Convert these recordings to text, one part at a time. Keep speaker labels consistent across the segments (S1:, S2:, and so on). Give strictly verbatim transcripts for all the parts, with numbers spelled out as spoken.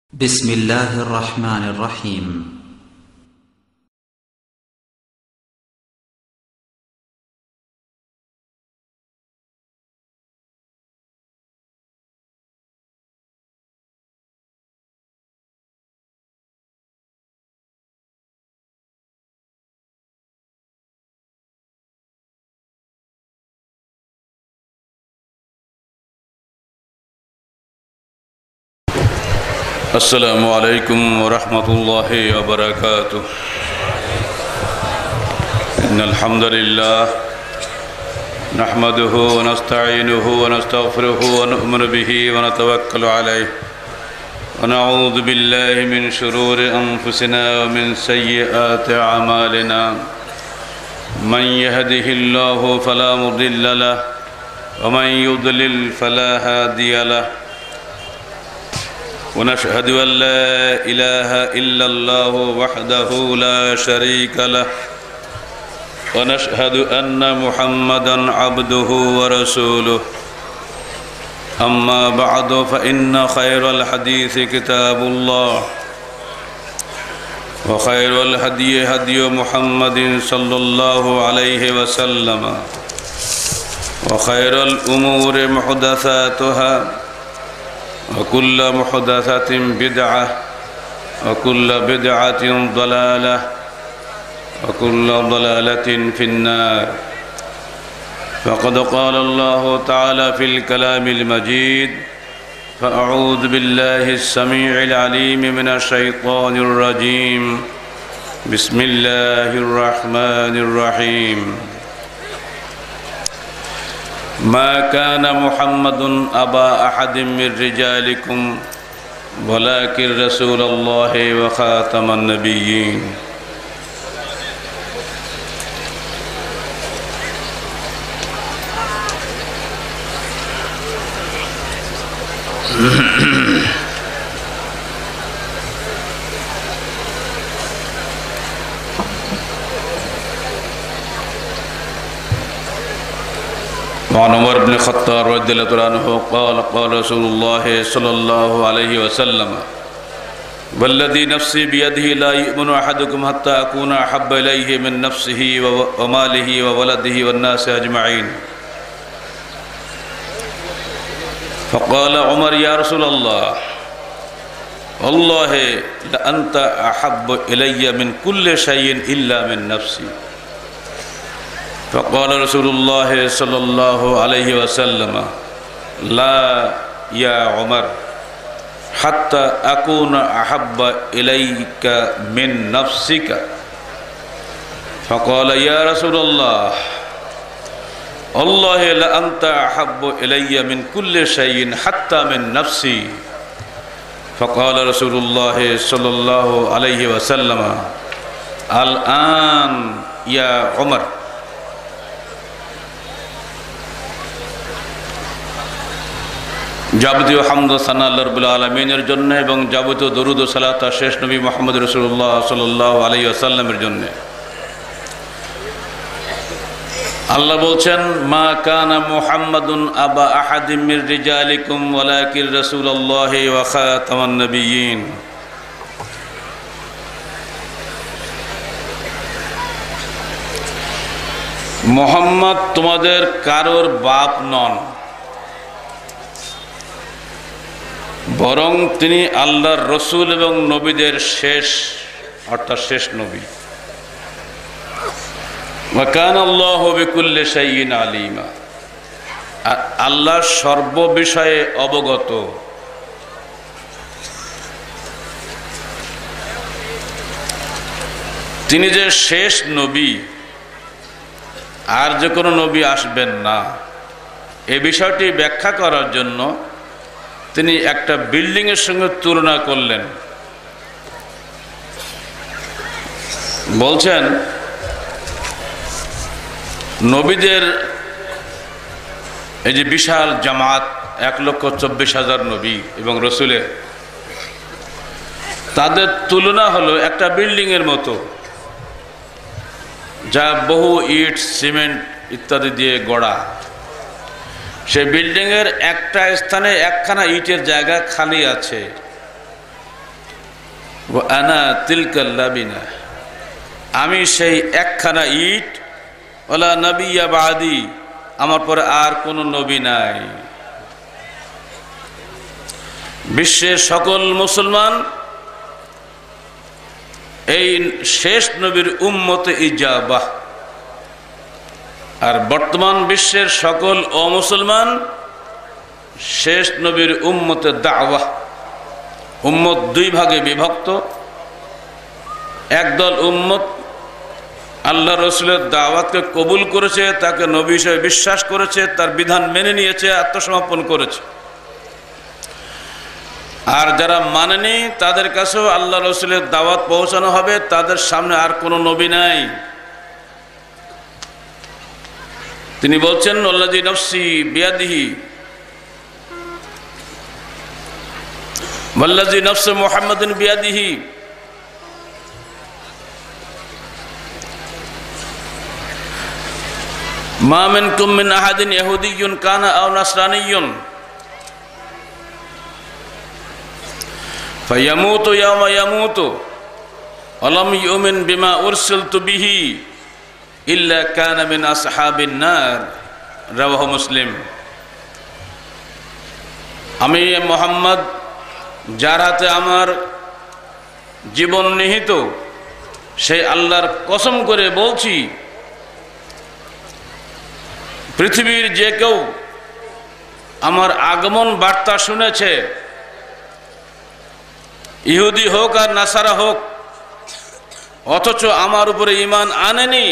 S1: بسم الله الرحمن الرحيم
S2: السلام عليكم ورحمة الله وبركاته. إن الحمد لله نحمده ونستعينه ونستغفره ونؤمن به ونتوكل عليه ونعوذ بالله من شرور أنفسنا ومن سيئات أعمالنا. من يهده الله فلا مضل له ومن يضلل فلا هادي له. ونشهد أن لا إله إلا الله وحده لا شريك له ونشهد أن محمدا عبده ورسوله. أما بعد فإن خير الحديث كتاب الله وخير الهدي هدي محمد صلى الله عليه وسلم وخير الأمور محدثاتها وكل محدثة بدعة وكل بدعة ضلالة وكل ضلالة في النار. فقد قال الله تعالى في الكلام المجيد: فأعوذ بالله السميع العليم من الشيطان الرجيم. بسم الله الرحمن الرحيم. ما كان محمد أبا أحد من رجالكم ولكن رسول الله وخاتم النبيين. وعن عمر بن الخطاب رضي الله عنه قال قال رسول الله صلى الله عليه وسلم: والذي نفسي بيده لا يؤمن أحدكم حتى أكون أحب إليه من نفسه وماله وولده والناس أجمعين. فقال عمر: يا رسول الله والله لأنت أحب إلي من كل شيء إلا من نفسي. فقال رسول الله صلى الله عليه وسلم: لا يا عمر حتى أكون أحب إليك من نفسك. فقال: يا رسول الله والله لأنت أحب إلي من كل شيء حتى من نفسي. فقال رسول الله صلى الله عليه وسلم: الآن يا عمر. যাবতীয় হামদ ও সানা আল্লাহ রাব্বুল আলামিনের জন্য এবং যাবতীয় দরুদ ও সালাত শেষ নবী মুহাম্মদ রাসূলুল্লাহ সাল্লাল্লাহু আলাইহি ওয়াসাল্লামের জন্য। আল্লাহ বলছেন: মা কানা মুহাম্মাদুন আবা আহাদিম মির রিজালিকুম ওয়ালাকিন রাসূলুল্লাহি ওয়া খাতামান নবিয়্যিন। মুহাম্মদ তোমাদের কারোর বাপ নন, বরং তিনি আল্লাহর রসুল এবং নবীদের শেষ অর্থাৎ শেষ নবী। ওয়া কানা আল্লাহু বিকুল্লি শাইইন আলিমা, আল্লাহ সর্ব বিষয়ে অবগত। তিনি যে শেষ নবী, আর যে কোনো নবী আসবেন না, এই বিষয়টি ব্যাখ্যা করার জন্য তিনি একটা বিল্ডিংয়ের সঙ্গে তুলনা করলেন। বলছেন, নবীদের এই যে বিশাল জামাত, এক লক্ষ চব্বিশ হাজার নবী এবং রসুলের, তাদের তুলনা হলো একটা বিল্ডিংয়ের মতো, যা বহু ইট সিমেন্ট ইত্যাদি দিয়ে গড়া। সেই বিল্ডিংয়ের একটা স্থানে একখানা ইটের জায়গা খালি আছে, ওয়া আনা তিলকাল লাবিনা, আমি সেই একখানা ইট, ওয়ালা নবিয়্যা বাদি, আমার পরে আর কোনো নবী নাই। বিশ্বের সকল মুসলমান এই শেষ নবীর উম্মতে ইজাবাহ, আর বর্তমান বিশ্বের সকল অমুসলমান শেষ নবীর উম্মতে দাওয়াহ। উম্মত দুই ভাগে বিভক্ত। একদল উম্মত আল্লাহ রসুলের দাওয়াতকে কবুল করেছে, তাকে নবী হিসেবে বিশ্বাস করেছে, তার বিধান মেনে নিয়েছে, আত্মসমর্পণ করেছে। আর যারা মানেনি তাদের কাছেও আল্লাহ রসুলের দাওয়াত পৌঁছানো হবে, তাদের সামনে আর কোনো নবী নাই। তিনি বলছেন আল্লাযী নফসি বিয়াদিহি ওয়াল্লাযী নফসু মুহাম্মাদিন বিয়াদিহি, মা মিনকুম মিন আহাদিন ইহুদিয়্যুন কানা আও নাসরানিয়্যুন ফায়ামুতু ইয়াওমা ইয়ামুতু ওয়া লাম ইউমিন বিমা উরসিলতু বিহি ইল্লা কানা মিন আসহাবিন নার, রাওয়াহু মুসলিম। আমি মুহাম্মদ, যার হাতে আমার জীবন নিহিত, সেই আল্লাহর কসম করে বলছি, পৃথিবীর যে কেউ আমার আগমন বার্তা শুনেছে, ইহুদি হোক আর নাসারা হোক, অথচ আমার উপরে ঈমান আনেনি,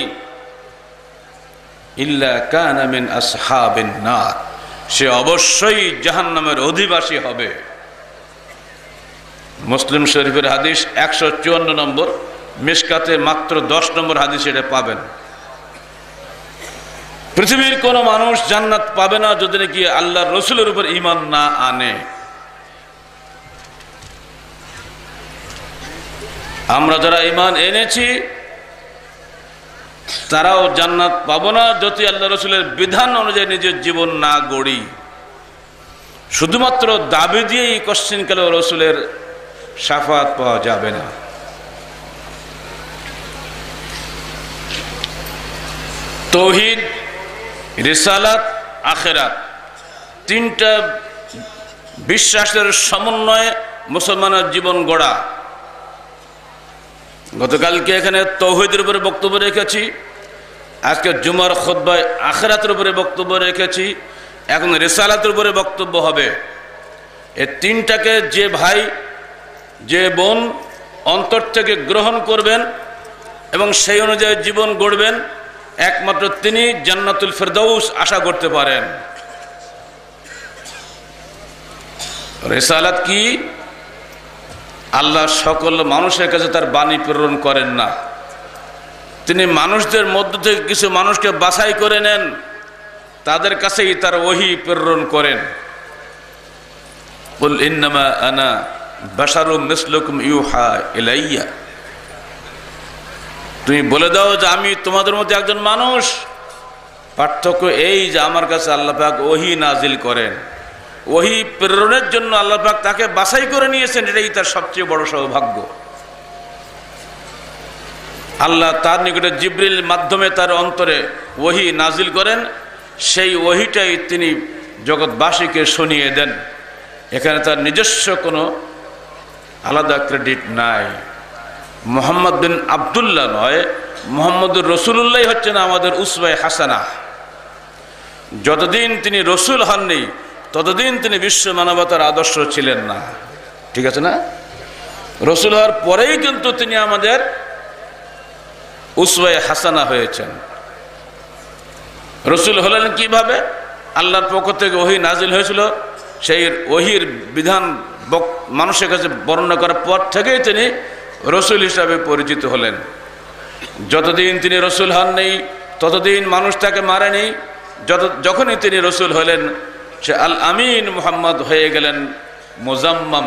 S2: ইল্লা কানা মিন আসহাবিন নার, সে অবশ্যই জাহান্নামের অধিবাসী হবে। মুসলিম শরীফের হাদিস একশো চুয়ান্ন নম্বর, মিশকাতে মাত্র দশ নম্বর হাদিস এটা পাবেন। পৃথিবীর কোনো মানুষ জান্নাত পাবে না যদি নাকি আল্লাহর রসুলের উপর ঈমান না আনে। আমরা যারা ঈমান এনেছি তারাও জান্নাত পাবো না যদি আল্লাহ রসুলের বিধান অনুযায়ী নিজের জীবন না গড়ি। শুধুমাত্র দাবি দিয়েই কশ্চিনকালে রসুলের শাফাত পাওয়া যাবে না। তৌহিদ, রিসালাত, আখিরাত, তিনটা বিশ্বাসের সমন্বয়ে মুসলমানের জীবন গড়া। গতকালকে এখানে তৌহিদের উপরে বক্তব্য রেখেছি, আজকে জুমার খুতবায় আখিরাতের উপরে বক্তব্য রেখেছি, এখন রিসালাতের উপরে বক্তব্য হবে। এই তিনটাকে যে ভাই যে বোন অন্তর থেকে গ্রহণ করবেন এবং সেই অনুযায়ী জীবন গড়বেন, একমাত্র তিনি জান্নাতুল ফেরদাউস আশা করতে পারেন। রিসালাত কি? আল্লাহ সকল মানুষের কাছে তার বাণী প্রেরণ করেন না, তিনি মানুষদের মধ্য থেকে কিছু মানুষকে বাছাই করে নেন, তাদের কাছেই তার ওহী প্রেরণ করেন। কুল ইন্নামা আনা বাশারুম মিসলুকুম ইউহা ইলাইয়া, তুমি বলে দাও যে আমি তোমাদের মধ্যে একজন মানুষ, পার্থক্য এই যে আমার কাছে আল্লাহ পাক ওহী নাজিল করেন। ওহী প্রেরণের জন্য আল্লাহ পাক তাকে বাছাই করে নিয়েছেন, এটাই তার সবচেয়ে বড় সৌভাগ্য। আল্লাহ তার নিকটে জিবরিল মাধ্যমে তার অন্তরে ওহী নাজিল করেন, সেই ওহীটাই তিনি জগৎবাসীকে শুনিয়ে দেন। এখানে তার নিজস্ব কোনো আলাদা ক্রেডিট নাই। মুহাম্মদ বিন আবদুল্লাহ নয়, মুহাম্মদুর রসুল্লাহ হচ্ছেন আমাদের উসওয়ায়ে হাসানা। যতদিন তিনি রসুল হননি ততদিন তিনি বিশ্ব মানবতার আদর্শ ছিলেন না, ঠিক আছে না? রসুল হওয়ার পরেই কিন্তু তিনি আমাদের উসওয়ায়ে হাসানা হয়েছেন। রসুল হলেন কিভাবে? আল্লাহর পক্ষ থেকে ওহী নাজিল হয়েছিল, সেই ওহীর বিধান মানুষের কাছে বর্ণনা করার পর থেকেই তিনি রসুল হিসাবে পরিচিত হলেন। যতদিন তিনি রসুল হননি ততদিন মানুষ তাকে মারেনি। যত যখনই তিনি রসুল হলেন, সে আল আমিন মুহাম্মদ হয়ে গেলেন মুজাম্মাম।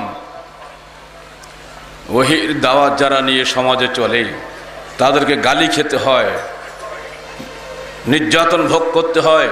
S2: ওহীর দাওয়াত যারা নিয়ে সমাজে চলে তাদেরকে গালি খেতে হয়, নির্যাতন ভোগ করতে হয়।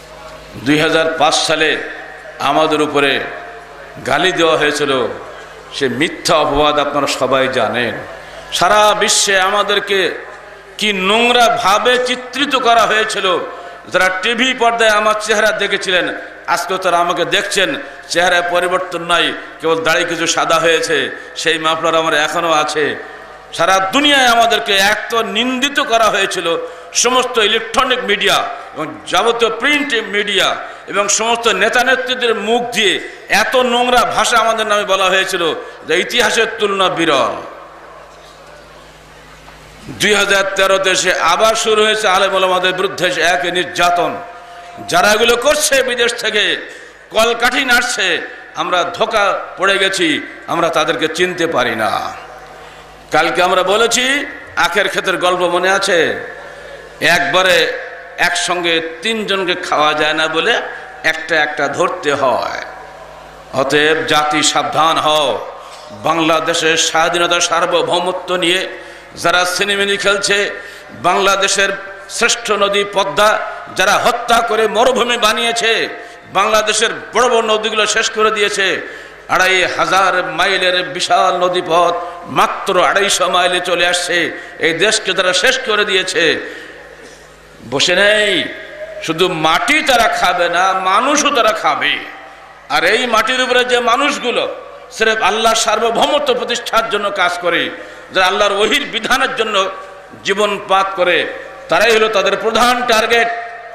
S2: দুই হাজার পাঁচ সালে আমাদের উপরে গালি দেওয়া হয়েছিল, সে মিথ্যা অপবাদ আপনারা সবাই জানেন। সারা বিশ্বে আমাদেরকে কি নোংরা ভাবে চিত্রিত করা হয়েছিল। যারা টিভি পর্দায় আমার চেহারা দেখেছিলেন, আজকে তারা আমাকে দেখছেন, চেহারায় পরিবর্তন নাই, কেবল দাড়ি কিছু সাদা হয়েছে, সেই মাফলার আমার এখনো আছে। সারা দুনিয়ায় আমাদেরকে এক তো নিন্দিত করা হয়েছিল। সমস্ত ইলেকট্রনিক মিডিয়া এবং যাবতীয় প্রিন্ট মিডিয়া এবং সমস্ত নেতা নেত্রীদের মুখ দিয়ে এত নোংরা ভাষা আমাদের নামে বলা হয়েছিল যে ইতিহাসের তুলনা বিরল। দুই হাজার তেরোতে সে আবার শুরু হয়েছে আলেম ওলামাদের বিরুদ্ধে এক নির্যাতন। যারা এগুলো করছে বিদেশ থেকে কলকাঠি নাড়ছে, আমরা ধোঁকা পড়ে গেছি, আমরা তাদেরকে চিনতে পারি না। কালকে আমরা বলেছি আখের ক্ষেতের গল্প মনে আছে? একবারে একসঙ্গে তিনজনকে খাওয়া যায় না বলে একটা একটা ধরতে হয়। অতএব জাতি সাবধান হও। বাংলাদেশের স্বাধীনতা সার্বভৌমত্ব নিয়ে যারা সিনেমিনি খেলছে, বাংলাদেশের শ্রেষ্ঠ নদী পদ্মা যারা হত্যা করে মরুভূমি বানিয়েছে, বাংলাদেশের বড় বড় নদীগুলো শেষ করে দিয়েছে, আড়াই হাজার মাইলের বিশাল নদীপথ মাত্র আড়াইশো মাইলে চলে আসছে, এই দেশকে তারা শেষ করে দিয়েছে। বসে নেই, শুধু মাটি তারা খাবে না, মানুষও তারা খাবে। আর এই মাটির উপরে যে মানুষগুলো সির্ফ আল্লাহর সার্বভৌমত্ব প্রতিষ্ঠার জন্য কাজ করে, যারা আল্লাহর ওহির বিধানের জন্য জীবনপাত করে, তারাই হলো তাদের প্রধান টার্গেট।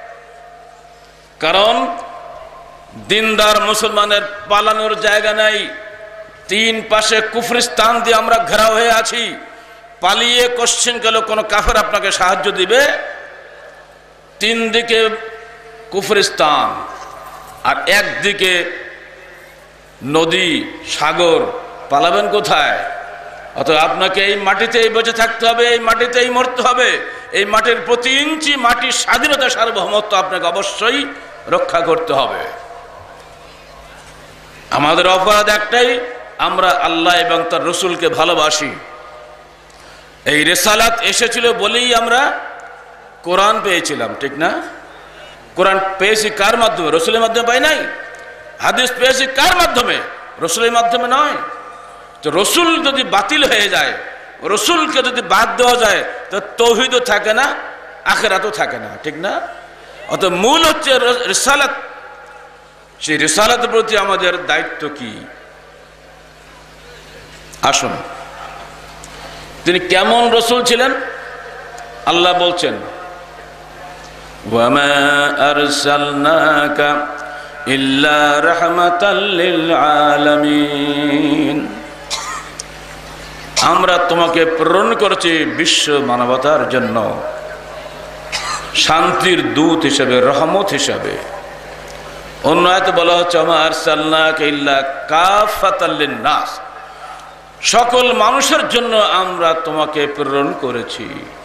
S2: কারণ দিনদার মুসলমানের পালানোর জায়গা নাই। তিন পাশে কুফরিস্তান দিয়ে আমরা ঘেরাও হয়ে আছি। পালিয়ে কোশ্চিন গেল কোনো কাফের আপনাকে সাহায্য দিবে? তিন দিকে কুফরিস্তান আর একদিকে নদী সাগর, পালাবেন কোথায়? অতএব আপনাকে এই মাটিতেই বেঁচে থাকতে হবে, এই মাটিতেই মরতে হবে। এই মাটির প্রতি ইঞ্চি মাটির স্বাধীনতা সার্বভৌমত্ব আপনাকে অবশ্যই রক্ষা করতে হবে। আমাদের অপরাধ একটাই, আমরা আল্লাহ এবং তার রসুলকে ভালোবাসি। এই রিসালাত এসেছিল বলেই আমরা কোরআন পেয়েছিলাম, ঠিক না? কোরআন পেয়েছি কার মাধ্যমে? রসুলের মাধ্যমে পাই নাই। হাদিস পেয়েছি কার মাধ্যমে? রসুলের মাধ্যমে নয়। তো রসুল যদি বাতিল হয়ে যায়, রসুলকে যদি বাদ দেওয়া যায়, তো তৌহিদও থাকে না, আখিরাতও থাকে না, ঠিক না? অত মূল হচ্ছে রিসালাত। সেই রিসালাতের প্রতি আমাদের দায়িত্ব কি? আসুন, তিনি কেমন রসুল ছিলেন আল্লাহ বলছেন, ওয়ামা আরসালনাকা ইল্লা রাহমাতাল লিল আলামিন। আমরা তোমাকে প্রেরণ করেছি বিশ্ব মানবতার জন্য শান্তির দূত হিসেবে, রহমত হিসেবে। অন্য আয়াতে বলা হচ্ছে ওমা আরসালনাকা ইল্লা কাফাতাল লিন-নাস, সকল মানুষের জন্য আমরা তোমাকে প্রেরণ করেছি।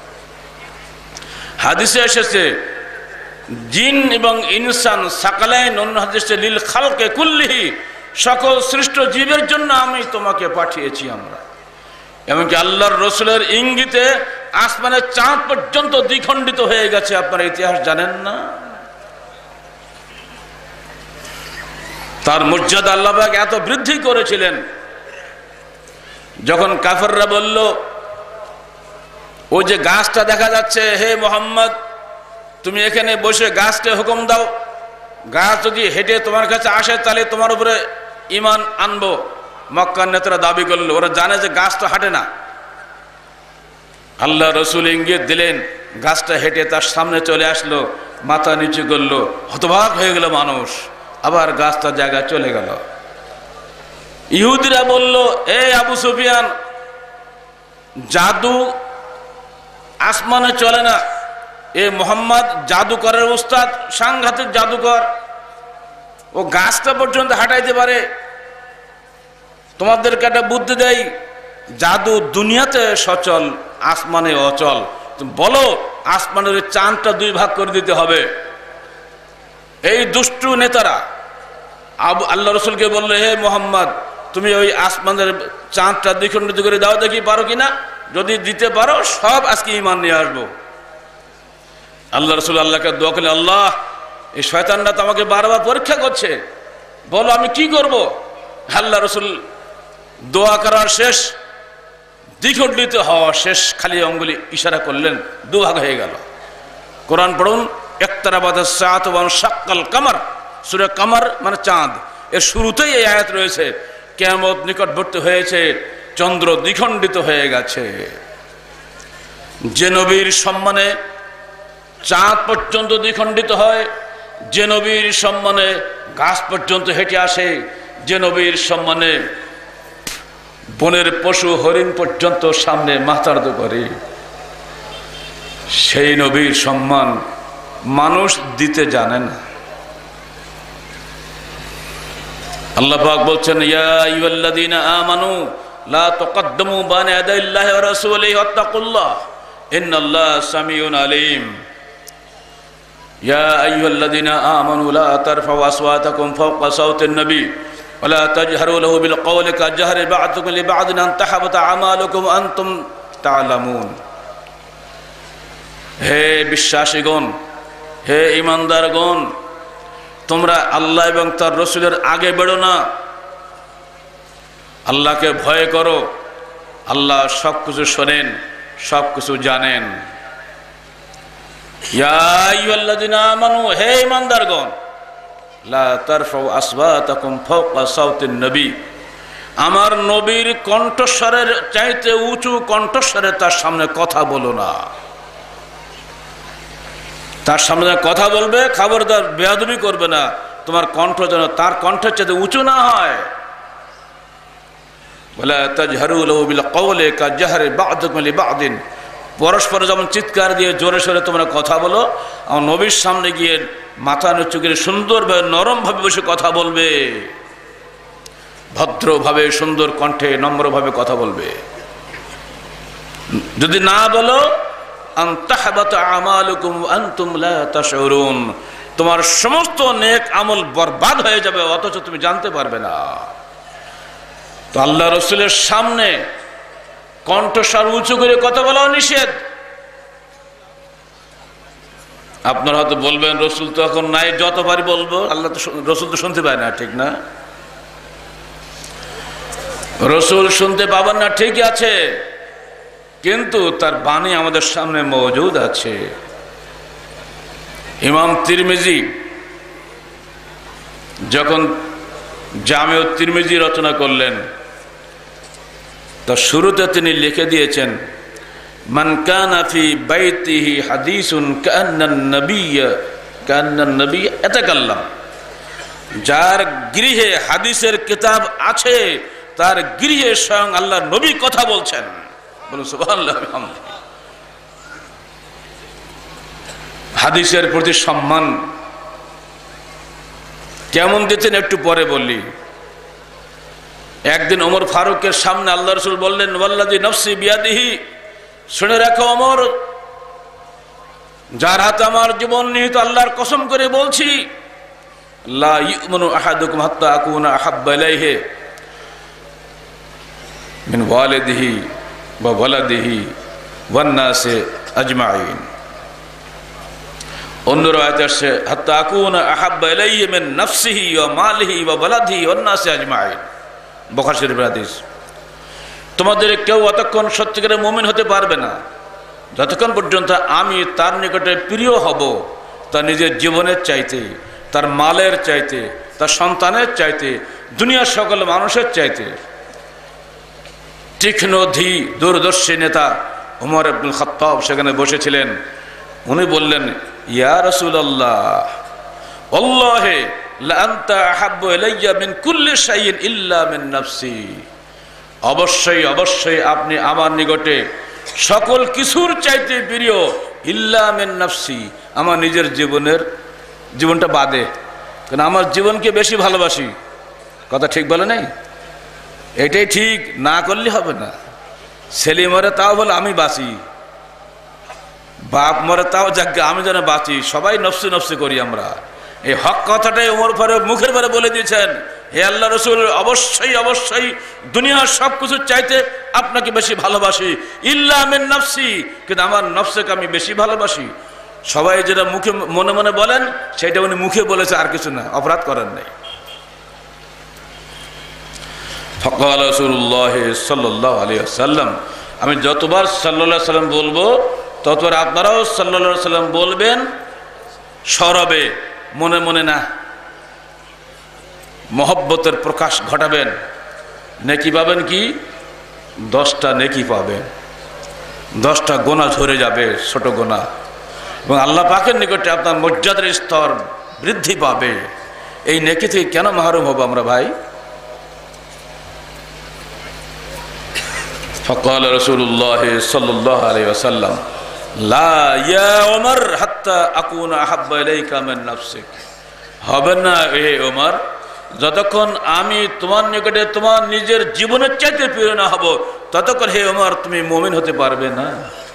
S2: হাদিসে এসেছে জিন এবং ইনসান সাকালাইন, অন্য হাদিসে লিল খালকে কুল্লিহি, সকল সৃষ্ট জীবের জন্য আমি তোমাকে পাঠিয়েছি আমরা। এমনকি আল্লাহর রসুলের ইঙ্গিতে আসমানের চাঁদ পর্যন্ত দ্বিখণ্ডিত হয়ে গেছে। আপনারা ইতিহাস জানেন না? তার মর্যাদা আল্লাহ পাক এত বৃদ্ধি করেছিলেন। যখন কাফেররা বলল ওই যে গাছটা দেখা যাচ্ছে, হে মোহাম্মদ তুমি এখানে বসে গাছকে হুকুম দাও, গাছ যদি হেঁটে তোমার কাছে আসে তাহলে তোমার উপরে ঈমান আনবো। মক্কার নেতারা দাবি করলো, ওরা জানে যে গাছ তো হাঁটে না। আল্লাহ রসুল ইঙ্গিত দিলেন, গাছটা হেঁটে তার সামনে চলে আসলো, মাথা নিচু করলো, হতবাক হয়ে গেল মানুষ, আবার গাছটা জায়গায় চলে গেল। ইহুদিরা বলল, এ আবু সুফিয়ান, জাদু আসমানে চলে না, এ মোহাম্মদ জাদুকরের উস্তাদ, সাংঘাতিক জাদুকর, ও গাছটা পর্যন্ত হাঁটাইতে পারে। তোমাদেরকে একটা বুদ্ধি দেই, জাদু দুনিয়াতে সচল, আসমানে অচল। তুমি বলো আসমানের চাঁদটা দুই ভাগ করে দিতে হবে। এই দুষ্টু নেতারা আবু আল্লাহ রসুলকে বললো, হে মোহাম্মদ তুমি ওই আসমানের চাঁদটা দ্বিখণ্ডিত করে দাও, দেখি পারো কিনা। যদি দিতে পারো সব আজকে ঈমান নিয়ে আসবো। আল্লাহ রসুল আল্লাহকে দোয়া করলেন, আল্লাহ এই শয়তানরা তো আমাকে বারবার পরীক্ষা করছে, বলো আমি কি করব। আল্লাহ রসুল দোয়া করার শেষ, দ্বিখণ্ডিত হওয়া শেষ, খালি আঙ্গুলি ইশারা করলেন, দুভাগ হয়ে গেল। কোরআন পড়ুন, ইকতারাবাতিস সাআতু ওয়া ইনশাক্কাল কামার, সূরা কামার মানে চাঁদ, এর শুরুতেই এই আয়াত রয়েছে, কিয়ামত নিকটবর্তী হয়েছে, চন্দ্র দ্বিখণ্ডিত হয়ে গেছে। যে নবীর সম্মানে চাঁদ পর্যন্ত দ্বিখণ্ডিত হয়, যে নবীর সম্মানে গাছ পর্যন্ত হেঁটে আসে, যে নবীর সম্মানে বনের পশু হরিণ পর্যন্ত সামনে মাথা নত করে, সেই নবীর সম্মান মানুষ দিতে জানে না। আল্লাহ পাক বলছেন, ইয়া আইয়ুহাল্লাযীনা আমানু লা তুকদ্দিমু বাইনা ইয়াদাইল্লাহি ওয়া রাসূলিহি ওয়াত্তাকুল্লাহ ইন্নাল্লাহা সামিউন আলীম। ইয়া আইয়ুহাল্লাযীনা আমানু লা তারফাউ আসওয়াতাকুম ফাওকা সাওতিন নবী ওয়া লা তাজহারু লাহু বিল কওলি কাজহারি বা'দুকুম লিবা'দিন আন তাহবাতা আমালুকুম ওয়া আনতুম তা'লামুন। হে বিশ্বাসীগণ, হে ঈমানদারগণ, তোমরা আল্লাহ এবং তার রাসূলের আগে বেরো না, আল্লাহকে ভয় করো, আল্লাহ সব কিছু শোনেন, সব কিছু জানেন। ইয়া আইয়ুহাল্লাযীনা আমানু, হে ঈমানদারগণ, লা তারফাউ আসওয়াতাকুম ফাওকা সাওতিন নবী, আমার নবীর কণ্ঠস্বরের চাইতে উঁচু কণ্ঠস্বরে তার সামনে কথা বলো না। তার সামনে কথা বলবে, খবরদার বেয়াদবি করবে না, তোমার কণ্ঠ যেন তার কণ্ঠের চাইতে উঁচু না হয়। ওয়ালা তাজহারু লাহু বিল কওলি কাজহারি বা'দুকুম লিবা'দিন, পরস্পর যেমন চিৎকার দিয়ে জোরে সোরে তোমরা কথা বলো, আমার নবীর সামনে গিয়ে মাথা নিচু করে সুন্দরভাবে নরমভাবে বসে কথা বলবে, ভদ্রভাবে সুন্দর কণ্ঠে নম্রভাবে কথা বলবে। যদি না বলো, আন তাহবাতা আমালুকুম ওয়া আনতুম লা তাশউরুন, তোমার সমস্ত নেক আমল বরবাদ হয়ে যাবে, অথচ তুমি জানতে পারবে না। তো আল্লাহ রাসূলের সামনে কণ্ঠস্বর উঁচু করে কথা বলাও নিষেধ। আপনারা হয়তো বলবেন, রাসূল তো এখন নাই, যতবারই বলবো, আল্লাহ তো রাসূল তো শুনতে পায় না, ঠিক না? রাসূল শুনতে পাবেন না, ঠিকই আছে, কিন্তু তার বাণী আমাদের সামনে মওজুদ আছে। ইমাম তিরমিজি যখন জামিউত তিরমিজি রচনা করলেন, তো শুরুতে তিনি লিখে দিয়েছেন, মান কানা ফি বাইতিহি হাদিসুন কান্নান নবিয়্য কান্নান নবিয়্য ইয়াতাকাল্লাম, যার গৃহে হাদিসের কিতাব আছে, তার গৃহে স্বয়ং আল্লাহর নবী কথা বলছেন। বলুন সুবহানাল্লাহ। হাদিসের প্রতি সম্মান কেমন দিতেন একটু পরে বললি। একদিন ওমর ফারুকের সামনে আল্লাহ রাসূল বললেন, ওয়াল্লাযী নাফসি বিয়াদিহি, শুনে রাখো ওমর, যার হাতে আমার জীবন নিহিত, আল্লাহর কসম করে বলছি, লা ইউমিনু আহাদুকুম হাত্তা আকুনা আহাব্বা ইলাইহি মিন ওয়ালিদিহি ওয়া ওয়ালাদিহি ওয়ান নাসি আজমাইন। অন্য রায়াতে আসছে, হাত্তা আকুনা আহাব্বা ইলাইহি মিন নাফসিহি ওয়া মালিহি ওয়া ওয়ালাদিহি ওয়ান নাসি আজমাইন। বুখারী শরীফের হাদিস। তোমাদের কেউ অতক্ষণ সত্যিকারের মুমিন হতে পারবে না যতক্ষণ পর্যন্ত আমি তার নিকটে প্রিয় হব তার নিজের জীবনের চাইতে, তার মালের চাইতে, তার সন্তানের চাইতে, দুনিয়ার সকল মানুষের চাইতে। তীক্ষ্ণ ধী দূরদর্শী নেতা ওমর ইবনুল খাত্তাব সেখানে বসেছিলেন। উনি বললেন, ইয়া রাসূলুল্লাহ, আল্লাহে লা আনতা আহাব্বু ইলাইয়া মিন কুল্লি শাইইন ইল্লা মিন নাফসি, অবশ্যই অবশ্যই আপনি আমার নিকটে সকল কিছুর চাইতে প্রিয়, ইল্লা মিন নাফসি, আমার নিজের জীবনের জীবনটা বাদে, কারণ আমার জীবনকে বেশি ভালোবাসি। কথা ঠিক বলে নাই? এটাই ঠিক, না করলে হবে না। ছেলে মরে তাও বলে আমি বাঁচি, বাপ মরে তাও যাক আমি যেন বাঁচি, সবাই নফসি নফসি করি আমরা। এই হক কথাটাই ওমর ফারুক মুখের পরে বলে দিয়েছেন, হে আল্লাহ রাসূল, অবশ্যই অবশ্যই দুনিয়ার সব কিছুর চাইতে আপনাকে বেশি ভালোবাসি, ইল্লা মিন নাফসি, কিন্তু আমার নফসকে আমি বেশি ভালোবাসি। সবাই যেটা মুখে মনে মনে বলেন সেটা উনি মুখে বলেছে, আর কিছু না, অপরাধ করেন নাই। ফাকাল রাসূলুল্লাহ সাল্লাল্লাহু আলাইহি ওয়াসাল্লাম, আমি যতবার সাল্লাল্লাহু আলাইহি ওয়াসাল্লাম বলবো ততবার আপনারাও সাল্লাল্লাহু আলাইহি ওয়াসাল্লাম বলবেন, সরবে, মনে মনে না, মহব্বতের প্রকাশ ঘটাবেন। নেকি পাবেন কি? দশটা নেকি পাবেন, দশটা গোনা ঝরে যাবে, ছোট গোনা, এবং আল্লাহ পাকের নিকটে আপনার মর্যাদার স্তর বৃদ্ধি পাবে। এই নেকি থেকে কেন মাহরুম হব আমরা ভাই? ফাকাল রাসূলুল্লাহ সাল্লাল্লাহু আলাইহি ওয়াসাল্লাম, লা ইয়া ওমর হাত্তা আকুনা আহাব্বা ইলাইকা মিন নাফসিক। হবে না হে ওমর, যতক্ষণ আমি তোমার নিকটে তোমার নিজের জীবনের চাইতে প্রিয় না হব ততক্ষণ হে ওমর তুমি মুমিন হতে পারবে না।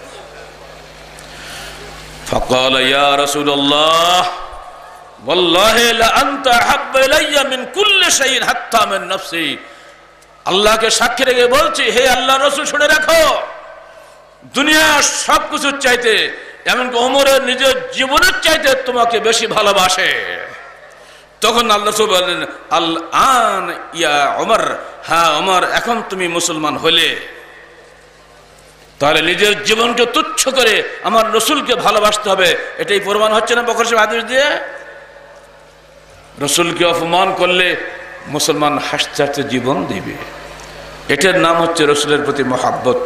S2: ফাকাল ইয়া রাসূলুল্লাহ ওয়াল্লাহি লা আনতা আহাব্বা ইলাইয়া মিন কুল্লি শাইইন হাত্তা মিন নাফসি। আল্লাহকে সাক্ষী রেখে বলছি, হে আল্লাহর রাসূল শুনে রাখো, দুনিয়ার সব কিছুর চাইতে, এমনকি ওমরের নিজের জীবনের চাইতে তোমাকে বেশি ভালোবাসে। তখন আল্লাহ রাসূল বললেন, আল আন ইয়া ওমর, হ্যাঁ ওমর, এখন তুমি মুসলমান হলে। তাহলে নিজের জীবনকে তুচ্ছ করে আমার রাসূলকে ভালোবাসতে হবে, এটাই প্রমাণ হচ্ছে না বুখারী শরীফ হাদিস দিয়ে? রাসূলকে অপমান করলে মুসলমান হাসতে হাসতে জীবন দিবে, এটার নাম হচ্ছে রাসূলের প্রতি মহব্বত।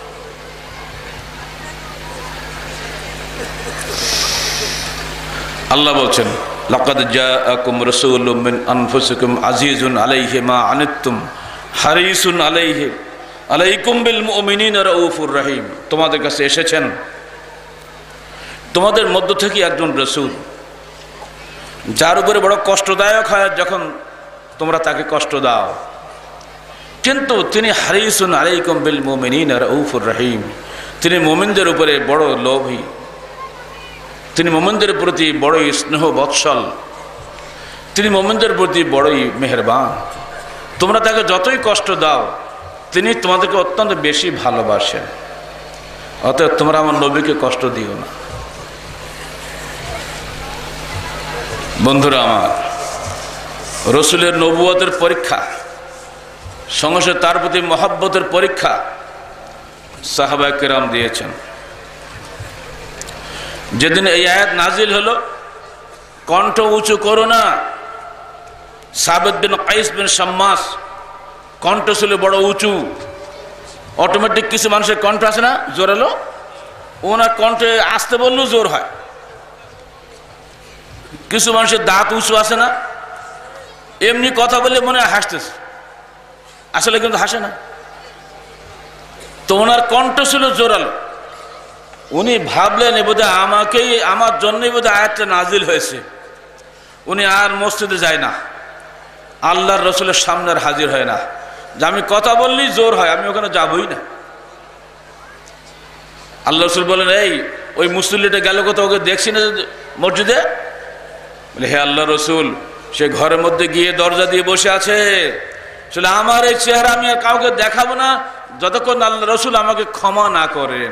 S2: আল্লাহ বলছেন, লাকাদ জাআকুম রাসূলুম মিন আনফুসিকুম আজিজুন আলাইহি মা আনিতুম হারিসুন আলাইহি আলাইকুম বিল মুমিনিনা রাউফুর রহিম। তোমাদের কাছে এসেছেন, তোমাদের মধ্য থেকে একজন রাসূল, যার উপরে বড় কষ্টদায়ক হয় যখন তোমরা তাকে কষ্ট দাও, কিন্তু তিনি হারিসুন আলাইকুম বিল মুমিনিনা রাউফুর রহিম, তিনি মুমিনদের উপরে বড় লোভী, তিনি মুমিনদের প্রতি বড়ই স্নেহ বৎসল, তিনি মুমিনদের প্রতি বড়ই মেহেরবান। তোমরা তাকে যতই কষ্ট দাও তিনি তোমাদেরকে অত্যন্ত বেশি ভালোবাসেন, অতএব তোমরা আমার নবীকে কষ্ট দিও না। বন্ধুরা আমার, রাসূলের নবুয়তের পরীক্ষা, সঙ্গে তার প্রতি মহব্বতের পরীক্ষা সাহাবায়ে কেরাম দিয়েছেন। যেদিন এই আয়াত নাজিল হলো, কণ্ঠ উঁচু করো না, সাবিত বিন কাইস বিন শাম্মাস কণ্ঠ ছিল বড় উঁচু, অটোমেটিক কিছু মানুষের কণ্ঠ আছে না জোরালো, ওনার কণ্ঠে আসতে বললেও জোর হয়। কিছু মানুষের দাঁত উঁচু আছে না, এমনি কথা বলে মনে হয় হাসতেছে, আসলে কিন্তু হাসে না। তো ওনার কণ্ঠ ছিল জোরালো, উনি ভাবলেন বোধহয় আমাকেই, আমার জন্যই বোধহয় আয়াতটা নাজিল হয়েছে। উনি আর মসজিদে যায় না, আল্লাহর রাসূলের সামনে আর হাজির হয় না, যে আমি কথা বললেই জোর হয়, আমি ওখানে যাবই না। আল্লাহ রাসূল বলেন, এই ওই মুসল্লিটা গেল কোথাও, ওকে দেখছি না মসজিদে? বলে, হে আল্লাহ রাসূল, সে ঘরের মধ্যে গিয়ে দরজা দিয়ে বসে আছে, আসলে আমার এই চেহারা আমি আর কাউকে দেখাবো না যতক্ষণ আল্লাহ রাসূল আমাকে ক্ষমা না করেন।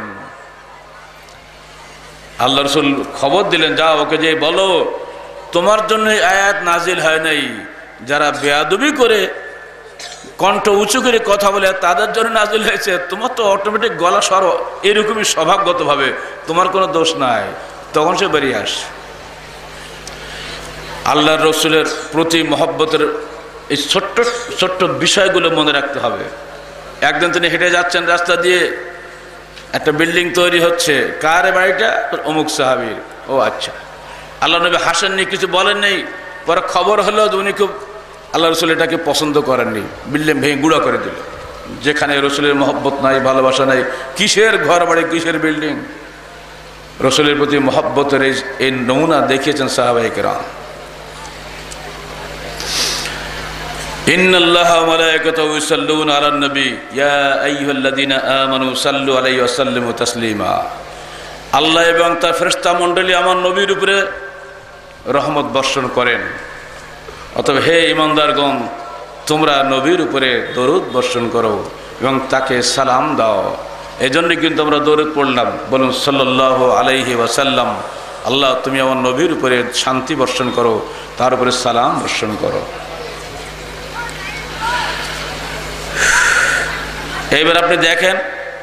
S2: আল্লাহ রাসূল খবর দিলেন, যাও ওকে যে বলো তোমার জন্য আয়াত নাজিল হয় নাই, যারা বেয়াদবি করে কণ্ঠ উঁচু করে কথা বলে তাদের জন্য নাজিল হয়েছে। তোমার তো অটোমেটিক গলা স্বর এরকমই স্বভাবগতভাবে, তোমার কোনো দোষ নাই। তখন সে বেরিয়ে আস। আল্লাহর রাসূলের প্রতি মহব্বতের এই ছোট্ট ছোট্ট বিষয়গুলো মনে রাখতে হবে। একদিন তিনি হেঁটে যাচ্ছেন রাস্তা দিয়ে, একটা বিল্ডিং তৈরি হচ্ছে, কার বাড়িটা? অমুক সাহাবীর। ও আচ্ছা, আল্লাহ নবী হাসেননি, কিছু বলেননি। পরে খবর হলো যে উনি খুব আল্লাহ রাসূল এটাকে পছন্দ করেননি, বিল্ডিং ভেঙে গুঁড়া করে দিল। যেখানে রাসূলের মহব্বত নাই, ভালোবাসা নাই, কিসের ঘর বাড়ি, কিসের বিল্ডিং? রাসূলের প্রতি মহব্বতের এই নমুনা দেখিয়েছেন সাহাবায়ে কেরাম। ইন্নাল্লাহা ওয়া মালাইকাতাহু ইউসাল্লুনা আলান নবী ইয়া আইয়ুহাল্লাযীনা আমানু সাল্লু আলাইহি ওয়া সাল্লিমু তাসলিমা। আল্লাহ এবং তার ফেরেশতা মণ্ডলী আমার নবীর উপরে রহমত বর্ষণ করেন, অতএব হে ঈমানদারগণ, তোমরা নবীর উপরে দরুদ বর্ষণ করো এবং তাকে সালাম দাও। এই জন্যই কিন্তু আমরা দরুদ পড়লাম, বলুন সাল্লাল্লাহু আলাইহি ওয়াসাল্লাম। আল্লাহ তুমি আমার নবীর উপরে শান্তি বর্ষণ করো, তার উপরে সালাম বর্ষণ করো। এইবার আপনি দেখেন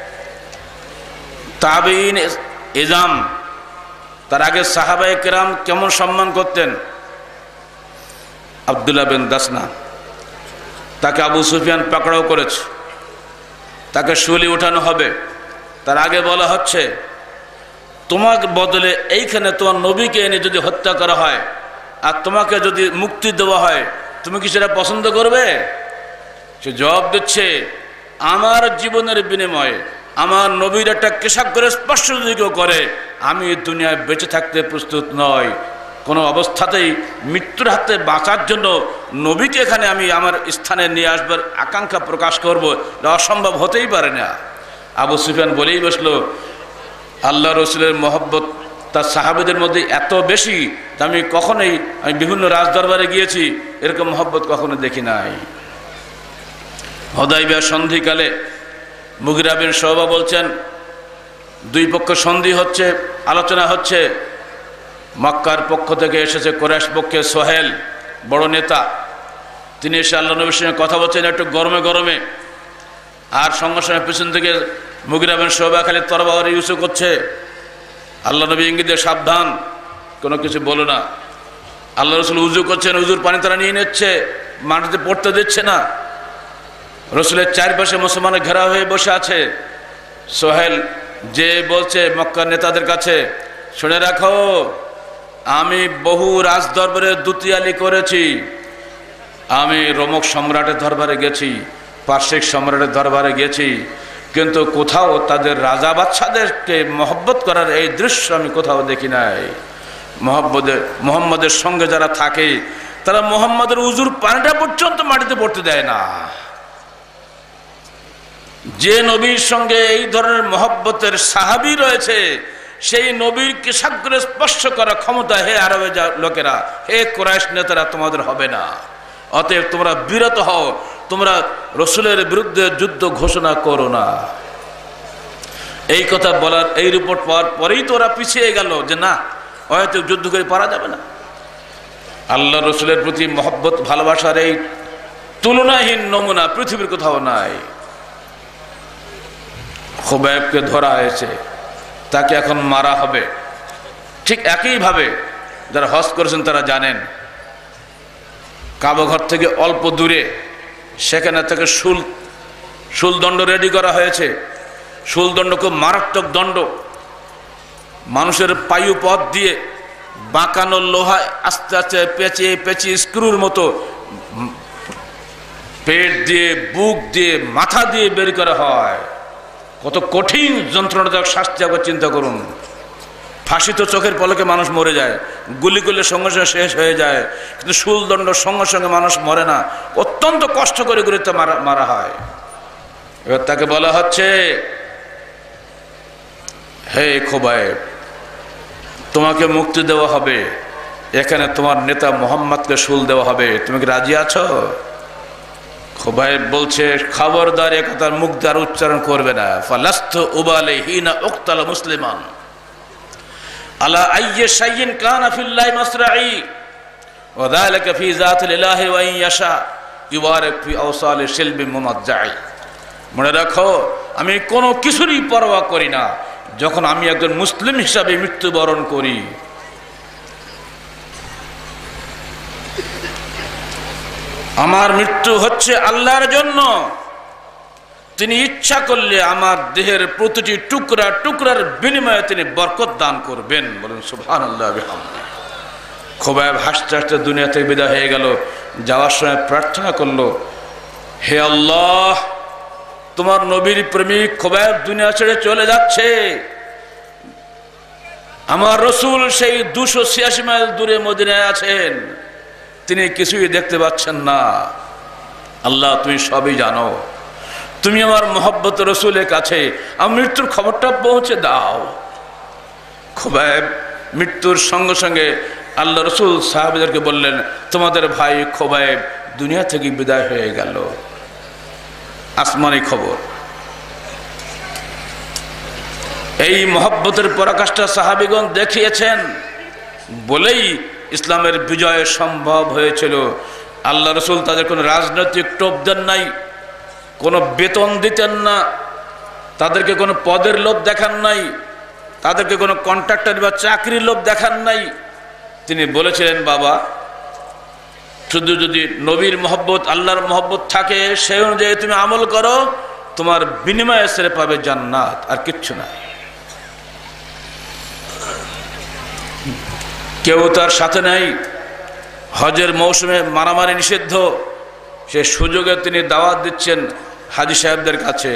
S2: তাবেঈন ইজাম, তার আগে সাহাবায়ে কেরাম কেমন সম্মান করতেন। আব্দুল্লাহ বিন দাসনা, তাকে আবু সুফিয়ান পাকড়াও করেছে, তাকে শুলি উঠানো হবে। তার আগে বলা হচ্ছে তোমার বদলে এইখানে তোমার নবীকে এনে যদি হত্যা করা হয় আর তোমাকে যদি মুক্তি দেওয়া হয়, তুমি কি সেটা পছন্দ করবে? সে জবাব দিচ্ছে, আমার জীবনের বিনিময়ে আমার নবীর একটা কেশাক করে স্পর্শ যদি কেউ করে, আমি দুনিয়ায় বেঁচে থাকতে প্রস্তুত নই। কোনো অবস্থাতেই মৃত্যুর হাতে বাঁচার জন্য নবীকে এখানে আমি আমার স্থানে নিয়ে আসবার আকাঙ্ক্ষা প্রকাশ করব, এটা অসম্ভব হতেই পারে না। আবু সুফিয়ান বলেই বসলো, আল্লাহ রসুলের মহব্বত তার সাহাবেদের মধ্যে এত বেশি, আমি কখনোই আমি বিভিন্ন রাজদরবারে গিয়েছি, এরকম মহব্বত কখনো দেখি নাই। হুদায়বিয়া সন্ধিকালে মুগিরা বিন শুবা বলছেন, দুই পক্ষ সন্ধি হচ্ছে, আলোচনা হচ্ছে। মক্কার পক্ষ থেকে এসেছে কুরাইশ পক্ষে সোহেল, বড় নেতা, তিনি এসে আল্লাহ নবীর সঙ্গে কথা বলছেন একটু গরমে গরমে। আর সঙ্গে সঙ্গে পিছন থেকে মুগিরা বিন শুবা খালি তরবারি ইউজ করছে। আল্লাহ নবী ইঙ্গিত দিয়ে সাবধান, কোনো কিছু বলো না। আল্লাহ রসুল উজু করছেন, উজুর পানি তারা নিয়ে নিচ্ছে, মাটিতে পড়তে দিচ্ছে না। রসুলের চারপাশে মুসলমানের ঘেরা হয়ে বসে আছে। সোহেল যে বলছে মক্কার নেতাদের কাছে, শুনে রাখো, আমি বহু রাজদরবারে দুতিয়ালি করেছি, আমি রোমক সম্রাটের দরবারে গেছি, পার্শ্বিক সম্রাটের দরবারে গেছি, কিন্তু কোথাও তাদের রাজা বাদশাদেরকে মহব্বত করার এই দৃশ্য আমি কোথাও দেখি নাই। মোহাম্মদের মোহাম্মদের সঙ্গে যারা থাকে তারা মোহাম্মদের উজুর পানিটা পর্যন্ত মাটিতে পড়তে দেয় না। যে নবীর সঙ্গে এই ধরনের মহব্বতের সাহাবী রয়েছে, সেই নবীর কেশাক করে স্পর্শ করার ক্ষমতা হে আরবে লোকেরা, হে কুরাইশ নেতারা তোমাদের হবে না। অতএব তোমরা বিরত হও, তোমরা রসুলের বিরুদ্ধে যুদ্ধ ঘোষণা করো না। এই কথা বলার, এই রিপোর্ট পাওয়ার পরেই তো ওরা পিছিয়ে গেল যে না, হয়তো যুদ্ধ করে পারা যাবে না। আল্লাহ রসুলের প্রতি মহব্বত ভালোবাসার এই তুলনাহীন নমুনা পৃথিবীর কোথাও নাই। খুবাইবকে ধরা হয়েছে, তাকে এখন মারা হবে। ঠিক একইভাবে যারা হজ করেছেন তারা জানেন, কাবাঘর থেকে অল্প দূরে সেখানে থেকে শুল শুলদণ্ড রেডি করা হয়েছে। শুলদণ্ড খুব মারাত্মক দণ্ড, মানুষের পায়ু পথ দিয়ে বাঁকানো লোহা আস্তে আস্তে পেঁচিয়ে পেঁচিয়ে স্ক্রুর মতো পেট দিয়ে, বুক দিয়ে, মাথা দিয়ে বের করা হয়। কত কঠিন যন্ত্রণাদায়ক শাস্তি, একবার চিন্তা করুন। ফাঁসি তো চোখের পলকে মানুষ মরে যায়, গুলি করলে সঙ্গে সঙ্গে শেষ হয়ে যায়, কিন্তু শুলদণ্ড সঙ্গে সঙ্গে মানুষ মরে না, অত্যন্ত কষ্ট করে গুলিতে মারা মারা হয়। এবার তাকে বলা হচ্ছে, হে খুবাইব, তোমাকে মুক্তি দেওয়া হবে, এখানে তোমার নেতা মোহাম্মদকে শুল দেওয়া হবে, তুমি কি রাজি আছো? খুবাইব বলছে, খবরদার এ কথার মুখ দ্বার উচ্চারণ করবে না। ফালাস্তু উবালি হিনা উক্তাল মুসলিমান আলা আইয়ি শাইইন কানা ফিল্লাহি মাসরাঈ ওয়া যালিকা ফি যাতিল ইলাহি ওয়া ইন ইয়াশা ইউবারিক ফি আওসালি শিলবি মুমাজ্জাই। মনে রাখো, আমি কোনো কিছুরই পরোয়া করি না যখন আমি একজন মুসলিম হিসাবে মৃত্যুবরণ করি। আমার মৃত্যু হচ্ছে আল্লাহর জন্য, তিনি ইচ্ছা করলে আমার দেহের প্রতিটি টুকরা টুকরার বিনিময়ে তিনি বরকত দান করবেন। বলেন সুবহানাল্লাহ বিহামদিহি। খুবাইব হাসতে হাসতে দুনিয়া থেকে বিদায় হয়ে গেল। যাওয়ার সময় প্রার্থনা করলো, হে আল্লাহ, তোমার নবীর প্রেমিক খুবাইব দুনিয়া ছেড়ে চলে যাচ্ছে, আমার রসুল সেই দুশো ছিয়াশি মাইল দূরে মদিনায় আছেন, তিনি কিছুই দেখতে পাচ্ছেন না। আল্লাহ, তুমি সবই জানো, তুমি আমার মহব্বত রসুলের কাছে আমার মৃত্যুর খবরটা পৌঁছে দাও। খুবাইব মৃত্যুর সঙ্গে সঙ্গে আল্লাহ রসুল সাহাবীদেরকে বললেন, তোমাদের ভাই খুবাইব দুনিয়া থেকে বিদায় হয়ে গেল। আসমানি খবর। এই মহব্বতের পরাকাষ্ঠা সাহাবীগণ দেখিয়েছেন বলেই ইসলামের বিজয় সম্ভব হয়েছিল। আল্লাহ রসুল তাদের কোনো রাজনৈতিক টোপ দেন নাই, কোনো বেতন দিতেন না, তাদেরকে কোনো পদের লোভ দেখান নাই, তাদেরকে কোনো কন্ট্রাক্টর বা চাকরির লোভ দেখান নাই। তিনি বলেছিলেন, বাবা শুধু যদি নবীর মহব্বত আল্লাহর মহব্বত থাকে সেই অনুযায়ী তুমি আমল করো, তোমার বিনিময়ে সেরে পাবে জান্নাত, আর কিচ্ছু নাই। কেউ তার সাথে নাই। হজের মৌসুমে মারামারি নিষিদ্ধ, সে সুযোগে তিনি দাওয়াত দিচ্ছেন হাজী সাহেবদের কাছে।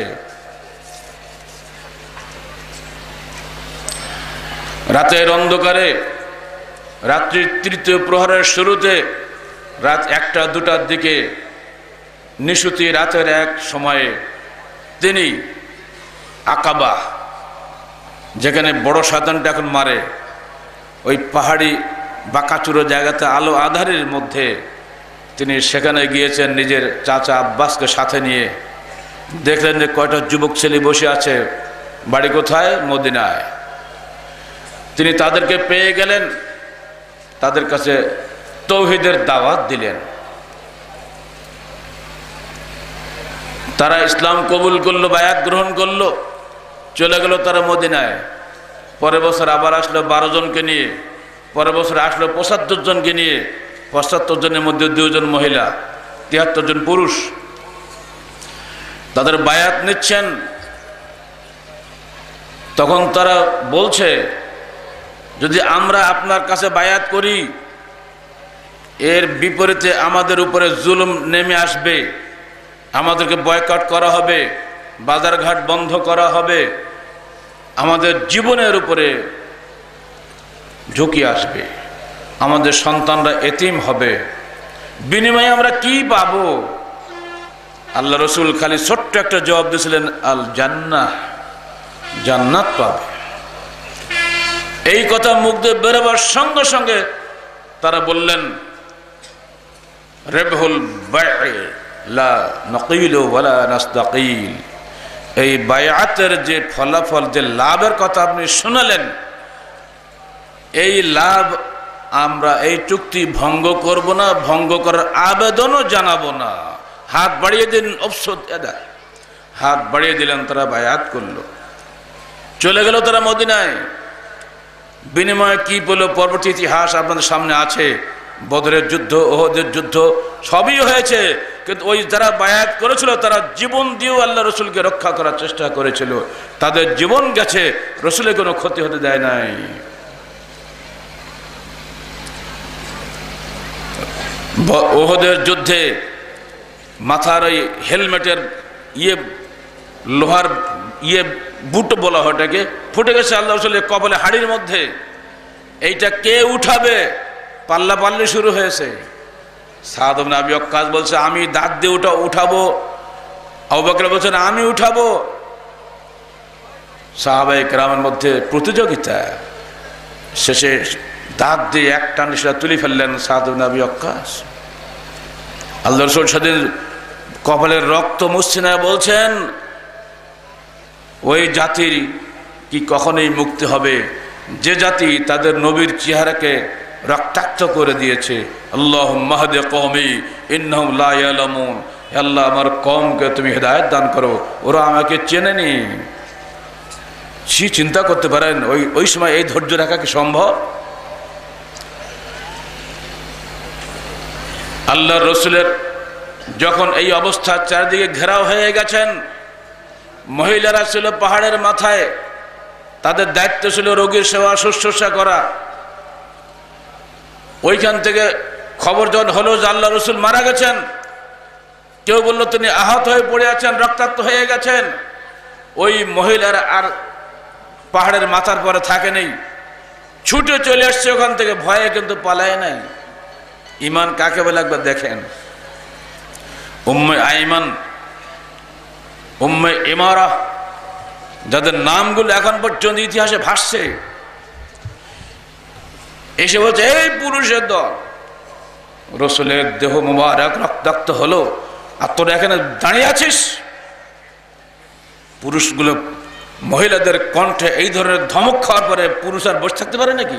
S2: রাতের অন্ধকারে, রাত্রির তৃতীয় প্রহরের শুরুতে, রাত একটা দুটার দিকে, নিশুতি রাতের এক সময়ে তিনি আকাবা, যেখানে বড় শয়তানটা এখন মারে, ওই পাহাড়ি বাঁকাচুরো জায়গাতে আলো আধারের মধ্যে তিনি সেখানে গিয়েছেন নিজের চাচা আব্বাসকে সাথে নিয়ে। দেখলেন যে কয়টা যুবক ছেলে বসে আছে। বাড়ি কোথায়? মদিনায়। তিনি তাদেরকে পেয়ে গেলেন, তাদের কাছে তৌহিদের দাওয়াত দিলেন। তারা ইসলাম কবুল করলো, বায়াত গ্রহণ করলো, চলে গেল তারা মদিনায়। পরের বছর আবার আসলো বারো জনকে নিয়ে, পরের বছর আসলো পঁচাত্তর জনকে নিয়ে। পঁচাত্তর জনের মধ্যে দুজন মহিলা, তিয়াত্তর জন পুরুষ। তাদের বায়াত নিচ্ছেন। তখন তারা বলছে, যদি আমরা আপনার কাছে বায়াত করি, এর বিপরীতে আমাদের উপরে জুলুম নেমে আসবে, আমাদেরকে বয়কট করা হবে, বাজারঘাট বন্ধ করা হবে, আমাদের জীবনের উপরে ঝুঁকি আসবে, আমাদের সন্তানরা এতিম হবে, বিনিময়ে আমরা কি পাবো? আল্লাহ রসুল খালি ছোট্ট একটা জবাব দিয়েছিলেন, আল জান্নাহ, জান্নাত পাবে। এই কথা মুখ দিয়ে বেরোবার সঙ্গে সঙ্গে তারা বললেন, রেবহুল বায় লা নকিল ওয়ালা নাস্তাকিল, এই বায়াতের যে ফলাফল, যে লাভের কথা আপনি শোনালেন, এই লাভ আমরা এই চুক্তি ভঙ্গ করব না, ভঙ্গ করার আবেদনও জানাবো না। হাত বাড়িয়ে দিন, অফসোদ এদা, হাত বাড়িয়ে দিলেন, তারা বায়াত করলো, চলে গেল তারা মদিনায়। বিনিময়ে কি পেল পরবর্তী ইতিহাস আপনাদের সামনে আছে। বদরের যুদ্ধ, ওহদের যুদ্ধ সবই হয়েছে, কিন্তু ওই যারা বায়াত করেছিল তারা জীবন দিয়েও আল্লাহ রসুলকে রক্ষা করার চেষ্টা করেছিল। তাদের জীবন গেছে, রসুলের কোনো ক্ষতি হতে দেয় নাই। ওহদের যুদ্ধে মাথার ওই হেলমেটের ইয়ে, লোহার ইয়ে বুট বলা হয় ওটাকে, ফুটে গেছে আল্লাহ রসুলের কপালে, হাড়ির মধ্যে। এইটা কে উঠাবে? পাল্লা পাল্লি শুরু হয়েছে। সাদ ইবনে আবি ওয়াক্কাস বলছে, আমি দাঁত দিয়ে উঠা উঠাবো। আবু বকর বলছেন, আমি উঠাবো। সাহাবায়ে কেরামের মধ্যে প্রতিযোগিতা। শেষে দাঁত দিয়ে একটা নিশা তুলে ফেললেন সাদ ইবনে আবি ওয়াক্কাস। আল্লাহ রসুল সেদিন কপালের রক্ত মুছছে না, বলছেন, ওই জাতির কি কখনোই মুক্তি হবে যে জাতি তাদের নবীর চেহারাকে রক্তাক্ত করে দিয়েছে। আল্লাহুম্মা হদি কওমি ইন্নাহুম লা ইয়ালামুন, আল্লাহ আমার কওমকে তুমি হেদায়েত দান করো, ওরা আমাকে চেনেনি। সে চিন্তা করতে পারেন ওই ওই সময় এই ধৈর্য রাখা কি সম্ভব? আল্লাহ রসুলের যখন এই অবস্থা, চারিদিকে ঘেরাও হয়ে গেছেন, মহিলারা ছিল পাহাড়ের মাথায়, তাদের দায়িত্ব ছিল রোগীর সেবা শুশ্রূষা করা। ওইখান থেকে খবর যখন হলো যে আল্লাহ রসুল মারা গেছেন, কেউ বলল তিনি আহত হয়ে পড়ে আছেন, রক্তাক্ত হয়ে গেছেন, ওই মহিলারা আর পাহাড়ের মাথার পরে থাকে নেই, ছুটে চলে আসছে ওখান থেকে, ভয়ে কিন্তু পালায় নাই। ইমান কাকে বলে একবার দেখেন। উম্মে আইমান, উম্মে ইমারা, যাদের নামগুলো এখন পর্যন্ত ইতিহাসে ভাসছে, এসে বলছে, এই পুরুষের দল, রসুলের দেহ মুবারক রক্তাক্ত হলো, আর তোরা এখানে দাঁড়িয়ে আছিস? পুরুষগুলো, মহিলাদের কণ্ঠে এই ধরনের ধমক খাওয়ার পরে পুরুষ আর বসে থাকতে পারে নাকি?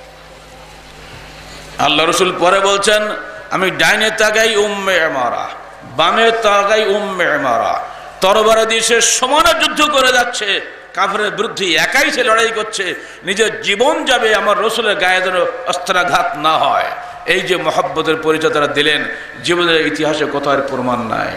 S2: আল্লাহ রসুল পরে বলছেন, আমি ডাইনে তাকাই উম্মে ইমারা, বামে তাগাই উম্মে ইমারা, তরবারি দিয়ে সে সমানে যুদ্ধ করে যাচ্ছে কাফেরের বিরুদ্ধে, একাই সে লড়াই করছে, নিজের জীবন যাবে আমার রসুলের গায়ে যেন অস্ত্রাঘাত না হয়। এই যে মহব্বতের পরিচয় তারা দিলেন, জীবনের ইতিহাসে কোথাও এর প্রমাণ নাই।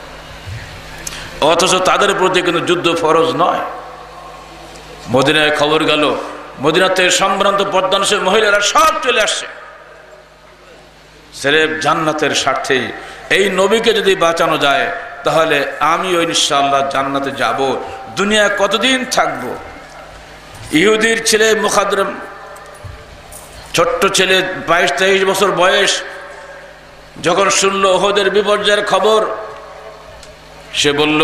S2: অথচ তাদের প্রতি কিন্তু যুদ্ধ ফরজ নয়। মদিনায় খবর গেল, মদিনাতে সম্ভ্রান্ত পর্দানশীল মহিলারা সব চলে আসছে সেরেফ জান্নাতের স্বার্থে। এই নবীকে যদি বাঁচানো যায় তাহলে আমিও ইনশাআল্লাহ জান্নাতে যাব। দুনিয়ায় কতদিন থাকবো? ইহুদির ছেলে মুখাদ্রম, ছোট্ট ছেলে, বাইশ তেইশ বছর বয়স, যখন শুনল ওহদের বিপর্যয়ের খবর, সে বলল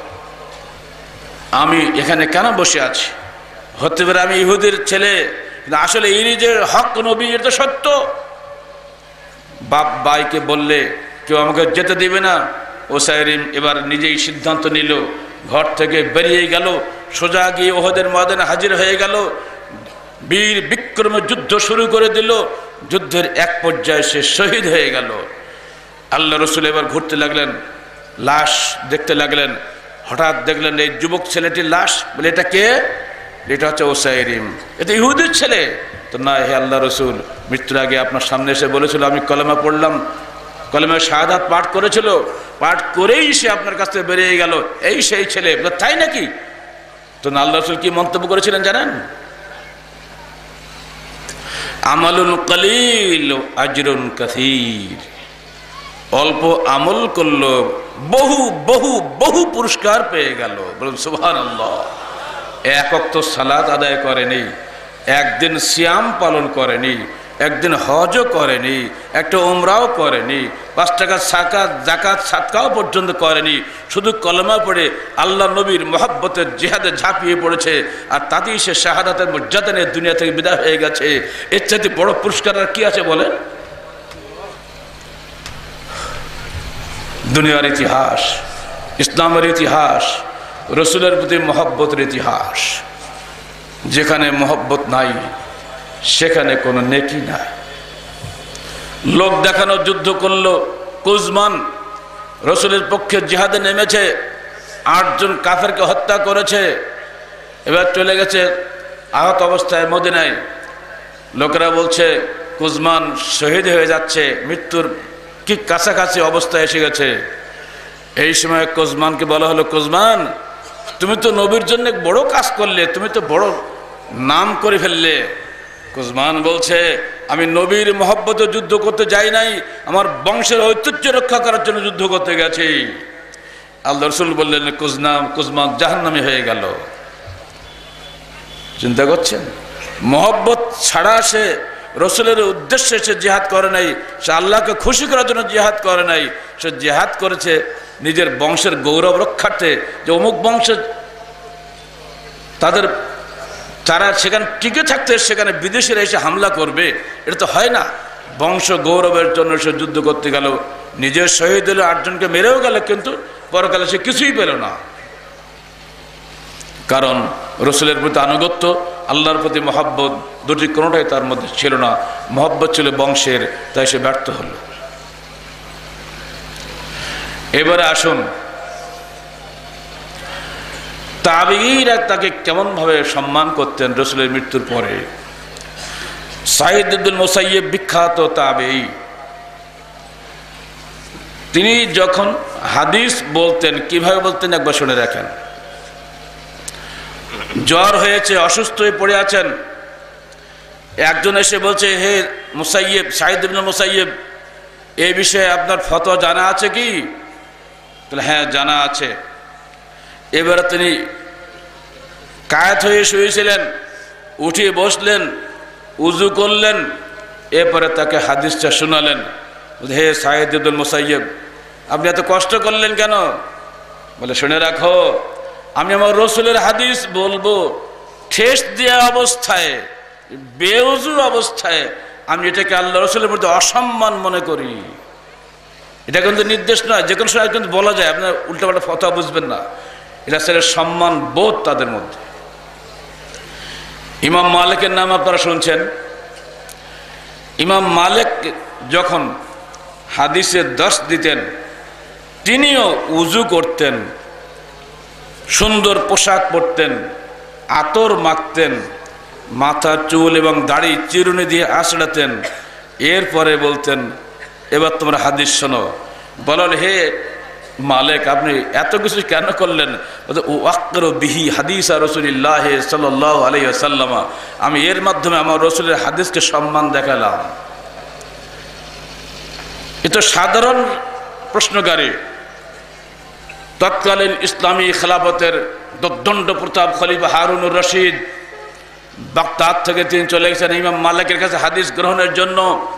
S2: আমি এখানে কেন বসে আছি? হতে পারে আমি ইহুদির ছেলে, কিন্তু আসলে ইনি যে হক নবী এটা সত্য। বাপ ভাইকে বললে কেউ আমাকে যেতে দিবে না। ওসাইরিম এবার নিজেই সিদ্ধান্ত নিল, ঘর থেকে বেরিয়ে গেল, সোজা গিয়ে ওহদের ময়দানে হাজির হয়ে গেল, বীর বিক্রমে যুদ্ধ শুরু করে দিল। যুদ্ধের এক পর্যায়ে সে শহীদ হয়ে গেল। আল্লাহ রসুল এবার ঘুরতে লাগলেন, লাশ দেখতে লাগলেন। হঠাৎ দেখলেন এই যুবক ছেলেটির লাশ। বলে এটা কে? এটা হচ্ছে ওসাইরিম, এটা ইহুদির ছেলে। তো না, হে আল্লাহ রসুল, মৃত্যুর আগে আপনার সামনে এসে বলেছিল আমি কলেমা পড়লাম, কলেমা শাহাদাত পাঠ করেছিল, পাঠ করেই সে আপনার কাছ থেকে বেরিয়ে গেল, এই সেই ছেলে। তাই নাকি? তো না, আল্লাহ রসুল কি মন্তব্য করেছিলেন জানেন? আমালুন কলিল আজরুন কাসীর, অল্প আমল করলো বহু বহু বহু পুরস্কার পেয়ে গেল। বলুন সুবহানাল্লাহ। এক ওয়াক্ত সালাত আদায় করেনি, একদিন সিয়াম পালন করেনি, একদিন হজও করেনি, একটা উমরাও করেনি, পাঁচ টাকা সাকাত জাকাত সাদকাও পর্যন্ত করেনি, শুধু কলেমা পড়ে আল্লাহ নবীর মহব্বতের জিহাদে ঝাঁপিয়ে পড়েছে, আর তাতেই সে শাহাদাতের মর্যাদা নিয়ে দুনিয়া থেকে বিদায় হয়ে গেছে। এর চাইতে বড় পুরস্কার আর কি আছে বলেন? দুনিয়ার ইতিহাস, ইসলামের ইতিহাস, রসুলের প্রতি মহব্বতের ইতিহাস। যেখানে মহব্বত নাই সেখানে কোনো নেকি নাই। লোক দেখানো যুদ্ধ করলো, কুজমান রসুলের পক্ষে জিহাদে নেমেছে, আটজন কাফেরকে হত্যা করেছে, এবার চলে গেছে আহত অবস্থায় মদিনায়। লোকেরা বলছে কুজমান শহীদ হয়ে যাচ্ছে, মৃত্যুর কি কাছাকাছি অবস্থায় এসে গেছে। এই সময় কুজমানকে বলা হলো, কুজমান তুমি তো নবীর জন্য বড় কাজ করলে, তুমি তো বড় নাম করে ফেললে। কুজমান বলছে আমি নবীর মহব্বতে যুদ্ধ করতে যাই নাই, আমার বংশের ঐতিহ্য রক্ষা করার জন্য যুদ্ধ করতে গেছি। আল্লাহ রসুল বললেন কুজনাম কুজমান জাহান্নামী হয়ে গেল। চিন্তা করছেন? মহব্বত ছাড়া সে রসুলের উদ্দেশ্যে সে জিহাদ করে নাই, সে আল্লাহকে খুশি করার জন্য জিহাদ করে নাই, সে জিহাদ করেছে নিজের বংশের গৌরব রক্ষার্থে। যে অমুক বংশের তাদের তারা সেখানে টিকে থাকতে সেখানে বিদেশিরা এসে হামলা করবে, এটা তো হয় না। বংশ গৌরবের জন্য সে যুদ্ধ করতে গেল, নিজের শহীদ হলো, আটজনকে মেরেও গেল, কিন্তু পরকালে সে কিছুই পেল না। কারণ রসুলের প্রতি আনুগত্য, আল্লাহর প্রতি মহব্বত, দুটি কোনোটাই তার মধ্যে ছিল না। মহব্বত ছিল বংশের, তাই সে ব্যর্থ হল। এবারে আসুন তাবেঈরা তাকে কেমন ভাবে সম্মান করতেন রসুলের মৃত্যুর পরে। সাঈদ ইবনুল মুসাইয়্যিব বিখ্যাত তাবেঈ, তিনি যখন হাদিস বলতেন কিভাবে বলতেন একবার শুনে রাখেন। জ্বর হয়েছে, অসুস্থ হয়ে পড়ে আছেন, একজন এসে বলছে হে মুসাইয়্যিব, সাঈদ ইবনুল মুসাইয়্যিব, এই বিষয়ে আপনার ফতোয়া জানা আছে কি? হ্যাঁ জানা আছে। এবারে তিনি কায়েত হয়ে শুয়েছিলেন, উঠিয়ে বসলেন, উজু করলেন, এরপরে তাকে হাদিসটা শোনালেন। হে সাঈদ ইবনুল মুসাইয়্যিব, আপনি এত কষ্ট করলেন কেন? বলে শুনে রাখো, আমি আমার রসুলের হাদিস বলবো ঠেস দেওয়া অবস্থায়, বেউজু অবস্থায়, আমি এটাকে আল্লাহ রসুলের মধ্যে অসম্মান মনে করি। এটা কিন্তু নির্দেশ নয়, যে কোনো সময় কিন্তু বলা যায়, আপনার উল্টাপাল্টা ফতোয়া বুঝবেন না। এটা সেটা সম্মান বোধ তাদের মধ্যে। ইমাম মালিকের নাম আপনারা শুনছেন। ইমাম মালিক যখন হাদিসে দর্শ দিতেন, তিনিও উজু করতেন, সুন্দর পোশাক পরতেন, আতর মাখতেন, মাথার চুল এবং দাড়ি চিরুনি দিয়ে আঁচড়াতেন। এরপরে বলতেন, এবার তোমরা হাদিস শোনো। বলল, হে মালিক, আপনি এত কিছু কেন করলেন? ওয়াক্কিরু বিহি হাদিস রাসূলিল্লাহ সাল্লাল্লাহু আলাইহি ওয়াসাল্লাম, আমি এর মাধ্যমে আমার রসুলের হাদিসকে সম্মান দেখালাম। এ তো সাধারণ প্রশ্নকারী। তৎকালীন ইসলামী খেলাফতের দণ্ড প্রতাপ খলিফা হারুনুর রশিদ বাগদাদ থেকে তিনি চলে গেছেন ইমাম মালিকের কাছে হাদিস গ্রহণের জন্য।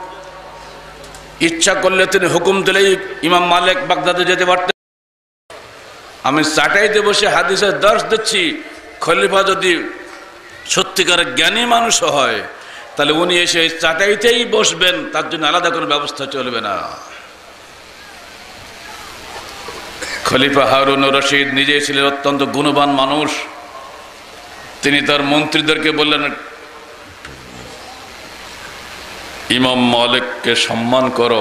S2: ইচ্ছা করলে তিনি হুকুম দিলেই ইমাম মালিক বাগদাদে যেতে পারতেন। আমি চাটাইতে বসে হাদিসের দর্শ দিচ্ছি, খলিফা যদি সত্যিকার জ্ঞানী মানুষ হয় তাহলে উনি এসে চাটাইতেই বসবেন, তার জন্য আলাদা কোনো ব্যবস্থা চলবে না। খলিফা হারুনুর রশিদ নিজে ছিলেন অত্যন্ত গুণবান মানুষ। তিনি তার মন্ত্রীদেরকে বললেন, ইমাম মালিককে সম্মান করো।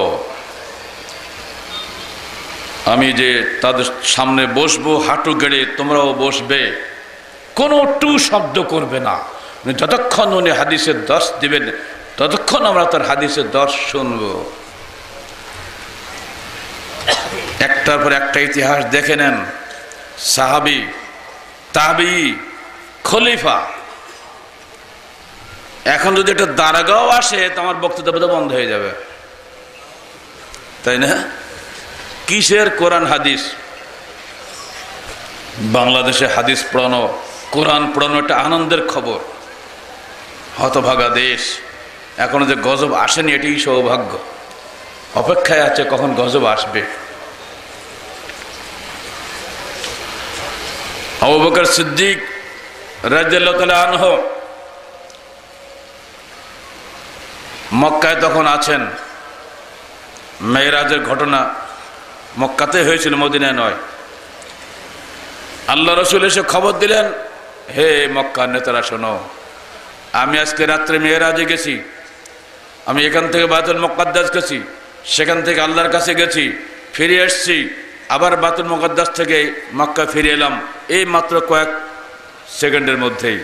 S2: আমি যে তাদের সামনে বসবো হাঁটু গেড়ে, তোমরাও বসবে, কোনো টু শব্দ করবে না। যতক্ষণ উনি হাদিসের দর্শ দিবেন ততক্ষণ আমরা তার হাদিসের দর্শ শুনব। একটার পর একটা ইতিহাস দেখে নেন। সাহাবী, তাবী, খলিফা। এখন যদি একটা দারগাও আসে তো আমার বক্তব্য বন্ধ হয়ে যাবে, তাই না? কিসের কোরআন হাদিস? বাংলাদেশে হাদিস পড়ানো, কোরআন পড়ানো একটা আনন্দের খবর। হতভাগা দেশ, এখনো যে গজব আসেনি এটি সৌভাগ্য। অপেক্ষায় আছে কখন গজব আসবে। আবু বকর সিদ্দিক রাদিয়াল্লাহু তাআলা আনহু মক্কায় তখন আছেন। মেরাজের ঘটনা মক্কাতে হয়েছিল, মদিনায় নয়। আল্লাহ রসুল এসে খবর দিলেন, হে মক্কার নেতারা শোনো, আমি আজকে রাত্রে মেরাজে গেছি। আমি এখান থেকে বাইতুল মুকাদ্দাস গেছি, সেখান থেকে আল্লাহর কাছে গেছি, ফিরে এসছি, আবার বাইতুল মুকাদ্দাস থেকে মক্কা ফিরে এলাম, এই মাত্র কয়েক সেকেন্ডের মধ্যেই।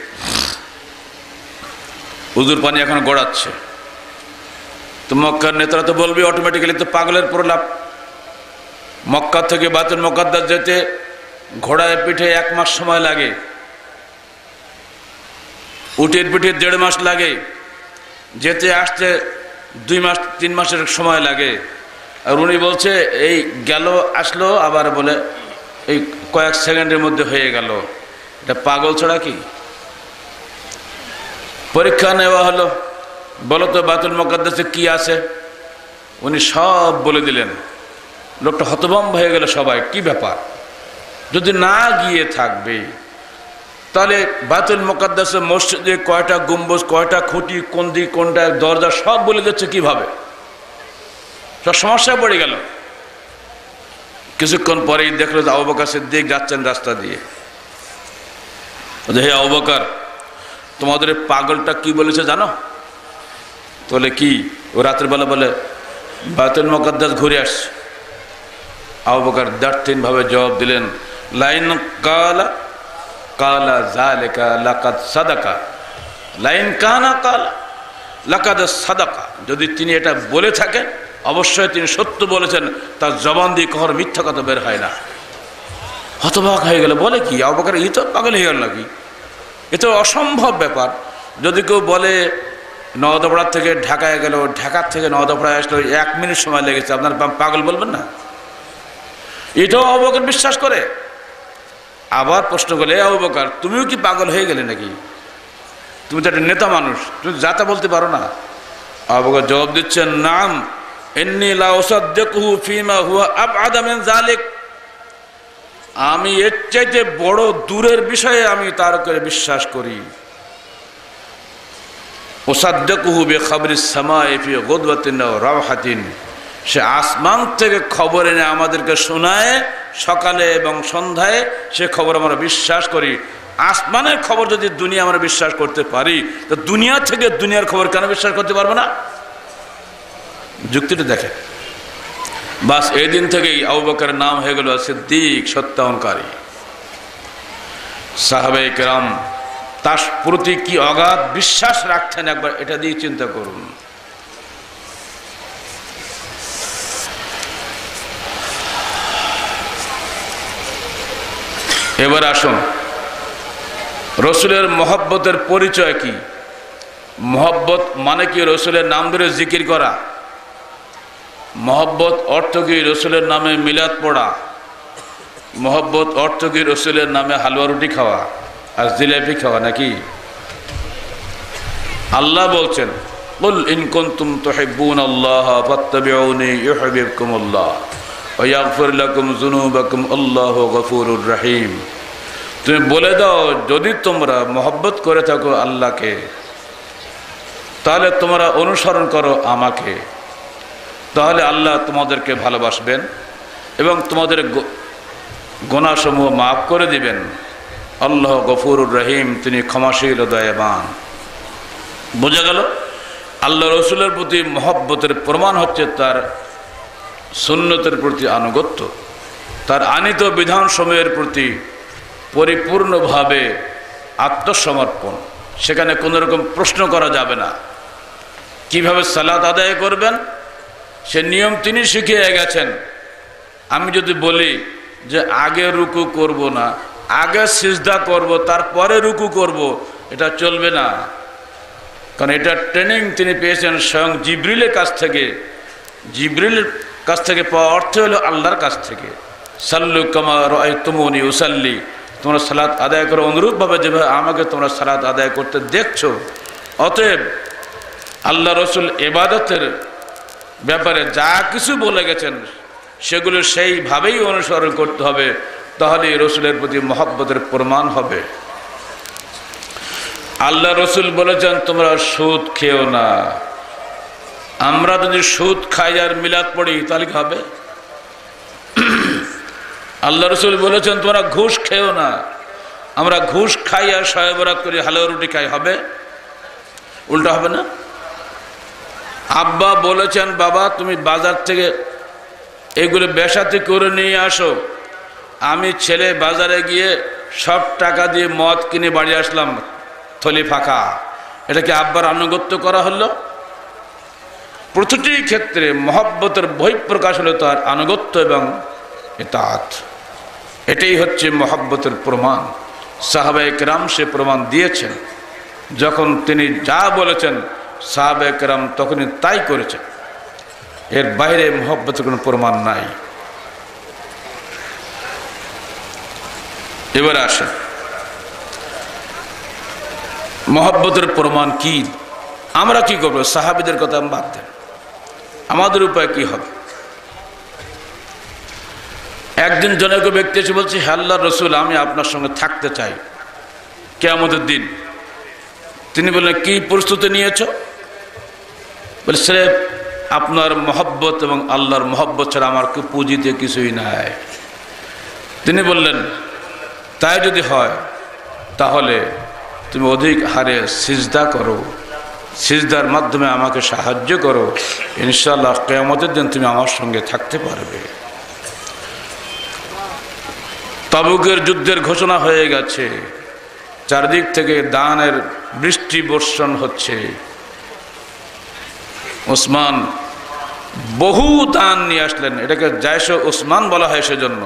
S2: উজুর পানি এখন গড়াচ্ছে। তো মক্কার নেতারা তো বলবে অটোমেটিক্যালি, তো পাগলের প্রলাপ। মক্কা থেকে বাইতুল মুকাদ্দাস যেতে ঘোড়ায় পিঠে এক মাস সময় লাগে, উটের পিঠে দেড় মাস লাগে, যেতে আসতে দুই মাস তিন মাসের সময় লাগে। আর উনি বলছে এই গেল আসলো, আবার বলে এই কয়েক সেকেন্ডের মধ্যে হয়ে গেল। এটা পাগল ছাড়া কি? পরীক্ষা নেওয়া হলো, বলো তো বাইতুল মুকাদ্দাসে কি আছে? উনি সব বলে দিলেন। লোকটা হতভম্ব হয়ে গেল। সবাই, কি ব্যাপার? যদি না গিয়ে থাকবে তাহলে বাইতুল মুকাদ্দাসে মসজিদে কয়টা গম্বুজ, কয়টা খুঁটি, কোন দিক কোনটা দরজা সব বলে দিচ্ছে কিভাবে? সব সমস্যায় পড়ে গেল। কিছুক্ষণ পরেই দেখলো যে আবু বকর সিদ্দিক যাচ্ছেন রাস্তা দিয়ে। হে আবু বকর, তোমাদের পাগলটা কি বলেছে জানো? বলে কি? ও রাত্রিবেলা বলে বাইতুল মুকাদ্দাস ঘুরে আসছে। আবু বকর দার্থহীন ভাবে জবাব দিলেন, লাইন কালা কালা যালিকা লাকাদ সাদাকা, লাইন কানা কালা লাকাদ সাদাকা। যদি তিনি এটা বলে থাকেন অবশ্যই তিনি সত্য বলেছেন, তার জবান দিয়ে কখনো মিথ্যা কথা বের হয় না। হতবাক হয়ে গেল। বলে কি? আবু বকর এই তো পাগল হয়ে গেল নাকি? এ তো অসম্ভব ব্যাপার। যদি কেউ বলে নওদাপাড়া থেকে ঢাকায় গেল, ঢাকার থেকে নওদাপাড়ায় আসলো, এক মিনিট সময় লেগেছে, আপনার পাগল বলবেন না? এটাও আবু বকর বিশ্বাস করে। আবার প্রশ্ন করলে, আবু বকর তুমিও কি পাগল হয়ে গেলে নাকি? তুমি তো একটা নেতা মানুষ, তুমি যাতা বলতে পারো না? আবু বকর জবাব দিচ্ছেন, নাম ইন্নী লা উসাদ্দিকুহু ফীমা হুয়া আবআদ মিন যালিক। আমি এর চাইতে বড় দূরের বিষয়ে আমি তার উপরে বিশ্বাস করি। উসাদ্দিকুহু বিখাবরিস সামাই ফি গুদওয়াতিন ওয়া রাওহাতিন। সে আসমান থেকে খবর এনে আমাদেরকে শোনায় সকালে এবং সন্ধ্যায়, সে খবর আমরা বিশ্বাস করি। আসমানের খবর যদি দুনিয়া আমরা বিশ্বাস করতে পারি, তো দুনিয়া থেকে দুনিয়ার খবর কেন বিশ্বাস করতে পারবো না? যুক্তিটা দেখে। বাস এই দিন থেকেই আবু বকরের নাম হয়ে গেল সিদ্দিক, সত্যায়নকারী। সাহাবায়ে কেরাম তার প্রতি কি অগাধ বিশ্বাস রাখতেন, একবার এটা দিয়ে চিন্তা করুন। এবার আসুন, রসুলের মহব্বতের পরিচয় কি? মহব্বত মানে কি রসুলের নাম ধরে জিকির করা? মহব্বত অর্থ কি রসুলের নামে মিলাদ পড়া? মহব্বত অর্থ কি রসুলের নামে হালুয়া রুটি খাওয়া আর জিলাপি খাওয়া নাকি? আল্লাহ বলছেন, কুল ইন কুনতুম তুহিব্বুনাল্লাহ ফাত্তাবিউনি ইউহিব্বুকুমুল্লাহ ওয়া ইয়াগফির লাকুম যুনুবাকুম আল্লাহু গফুরুর রহিম। তুমি বলে দাও, যদি তোমরা মহব্বত করে থাকো আল্লাহকে, তাহলে তোমরা অনুসরণ করো আমাকে, তাহলে আল্লাহ তোমাদেরকে ভালোবাসবেন এবং তোমাদের গুনাহসমূহ মাফ করে দিবেন। আল্লাহ গফুরুর রহিম, তিনি ক্ষমাশীল ও দয়াবান। বোঝা গেল আল্লাহ রসুলের প্রতি মহব্বতের প্রমাণ হচ্ছে তার সুন্নতের প্রতি আনুগত্য, তার আনিত বিধানসমূহের প্রতি পরিপূর্ণভাবে আত্মসমর্পণ। সেখানে কোনো রকম প্রশ্ন করা যাবে না। কিভাবে সালাত আদায় করবেন সে নিয়ম তিনি শিখিয়ে গেছেন। আমি যদি বলি যে আগে রুকু করব না, আগে সিজদা করব, তারপরে রুকু করব, এটা চলবে না। কারণ এটা ট্রেনিং তিনি পেয়েছেন স্বয়ং জিবরিলের কাছ থেকে। জিবরিলের কাছ থেকে পাওয়া অর্থ হলো আল্লাহর কাছ থেকে। সাল্লু কামা রাআইতুমুনি উসাল্লি, তোমরা সালাত আদায় করো অনুরূপভাবে যেভাবে আমাকে তোমরা সালাত আদায় করতে দেখছো। অতএব আল্লাহ রসুল ইবাদতের ব্যাপারে যা কিছু বলে গেছেন সেগুলো সেইভাবেই অনুসরণ করতে হবে, তাহলে রসুলের প্রতি মহব্বতের প্রমাণ হবে। আল্লাহ রসুল বলেছেন তোমরা সুদ খেও না। আমরা যদি সুদ খাই আর মিলাদ পড়ি তাহলে কি হবে? আল্লাহ রসুল বলেছেন তোমরা ঘুষ খেও না। আমরা ঘুষ খাই আর শবে বরাত করি, হালুয়া রুটি খাই, হবে? উল্টা হবে না? আব্বা বলেছেন বাবা তুমি বাজার থেকে এগুলো বেসাতি করে নিয়ে আসো। আমি ছেলে বাজারে গিয়ে সব টাকা দিয়ে মদ কিনে বাড়ি আসলাম, থলি ফাঁকা। এটা কি আব্বার আনুগত্য করা হলো? প্রতিটি ক্ষেত্রে মহব্বতের বহিঃপ্রকাশ হলো তার আনুগত্য এবং ইতাআত। এটাই হচ্ছে মহব্বতের প্রমাণ। সাহাবায়ে কেরাম সে প্রমাণ দিয়েছেন। যখন তিনি যা বলেছেন সাহাবায়ে কেরাম তখনই তাই করেছেন। এর বাইরে মহব্বতের কোনো প্রমাণ নাই। এবার আসেন মহব্বতের প্রমাণ কি? আমরা কি করবো? সাহাবীদের কথা বাদ দেন, আমাদের উপায় কি হবে? একদিন জনৈক ব্যক্তি এসে বলছে, হে আল্লাহর রাসূল, আমি আপনার সঙ্গে থাকতে চাই কিয়ামতের দিন। তিনি বললেন, কি প্রস্তুতি নিয়েছো? বলছে, আপনার মহব্বত এবং আল্লাহর মহব্বত ছাড়া আমার পুঁজিতে কিছুই নাই। তিনি বললেন, তাই যদি হয় তাহলে তুমি অধিক হারে সিজদা করো, সিজদার মাধ্যমে আমাকে সাহায্য করো, ইনশাআল্লাহ কিয়ামতের দিন তুমি আমার সঙ্গে থাকতে পারবে। তাবুকের যুদ্ধের ঘোষণা হয়ে গেছে, চারদিক থেকে দানের বৃষ্টি বর্ষণ হচ্ছে। ওসমান বহু দান নিয়ে আসলেন, এটাকে জায়শে ওসমান বলা হয় সেজন্য।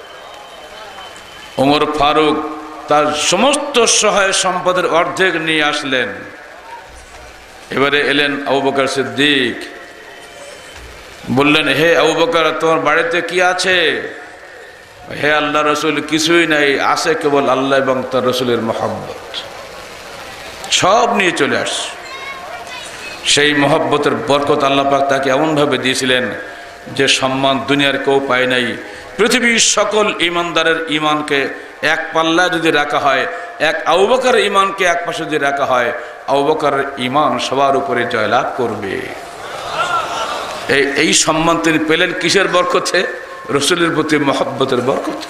S2: ওমর ফারুক তার সমস্ত সহায় সম্পদের অর্ধেক নিয়ে আসলেন। এবারে এলেন আবু বকর সিদ্দিক, বললেন, হে আবু বকর, তোমার বাড়িতে কি আছে? হে আল্লাহ রসুল, কিছুই নাই, আছে কেবল আল্লাহ এবং তার রসুলের মহব্বত। সব নিয়ে চলে আসছে। সেই মহব্বতের বরকত আল্লাহ পাক তাকে এমনভাবে দিয়েছিলেন যে সম্মান দুনিয়ার কেউ পায় নাই। পৃথিবীর সকল ইমানদারের ইমানকে এক পাল্লা যদি রাখা হয়, এক আবু বকরের ইমানকে এক পাশে যদি রাখা হয়, আবু বকরের ইমান সবার উপরে জয়লাভ করবে। এই এই সম্মান তিনি পেলেন কিসের বরকতে? রসুলের প্রতি মহব্বতের বরকতে।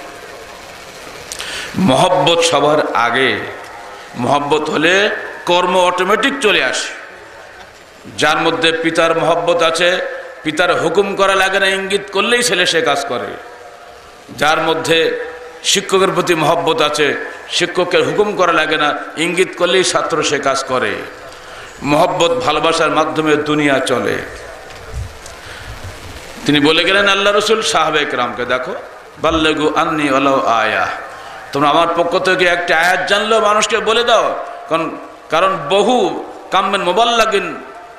S2: মহব্বত সবার আগে। মহব্বত হলে কর্ম অটোমেটিক চলে আসে। যার মধ্যে পিতার মহব্বত আছে, পিতার হুকুম করা লাগে না, ইঙ্গিত করলেই ছেলে সে কাজ করে। যার মধ্যে শিক্ষকের প্রতি মহব্বত আছে, শিক্ষকের হুকুম করা লাগে না, ইঙ্গিত করলেই ছাত্র সে কাজ করে। মহব্বত ভালোবাসার মাধ্যমে দুনিয়া চলে। তিনি বলে গেলেন আল্লাহ রসুল সাহাবে কেরামকে, দেখো বাল্লাগু আন্নি ওয়ালাউ আয়া, তোমরা আমার পক্ষ থেকে একটা আয়াত জানলেও মানুষকে বলে দাও। কারণ কারণ বহু কাম্মেন মুবাল্লাগিন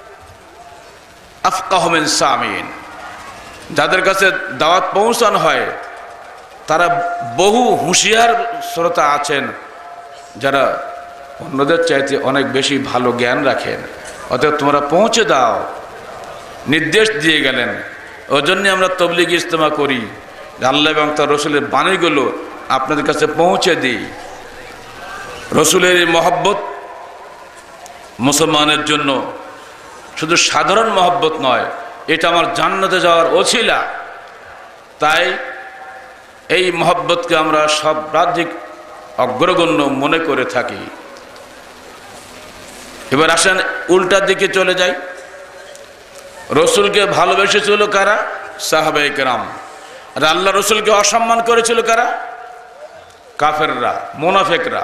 S2: আফকাহু মিন সামিন, যাদের কাছে দাওয়াত পৌঁছানো হয় তারা বহু হুঁশিয়ার শ্রোতা আছেন যারা অন্যদের চাইতে অনেক বেশি ভালো জ্ঞান রাখেন। অতএব তোমরা পৌঁছে দাও, নির্দেশ দিয়ে গেলেন। ওই জন্যে আমরা তবলিগ ইজতেমা করি, আল্লাহ এবং তার রসুলের বাণীগুলো আপনাদের কাছে পৌঁছে দিই। রসুলের এই মহব্বত মুসলমানের জন্য শুধু সাধারণ মহব্বত নয়, এটা আমার জান্নাতে যাওয়ার ওছিলা। তাই এই মহব্বতকে আমরা সর্বাধিক অগ্রগণ্য মনে করে থাকি। এবার আসেন উল্টার দিকে চলে যাই। রসুলকে ভালোবেসেছিল কারা? সাহাবায়ে কেরাম। আর আল্লাহ রসুলকে অসম্মান করেছিল কারা? কাফেররা, মুনাফিকরা।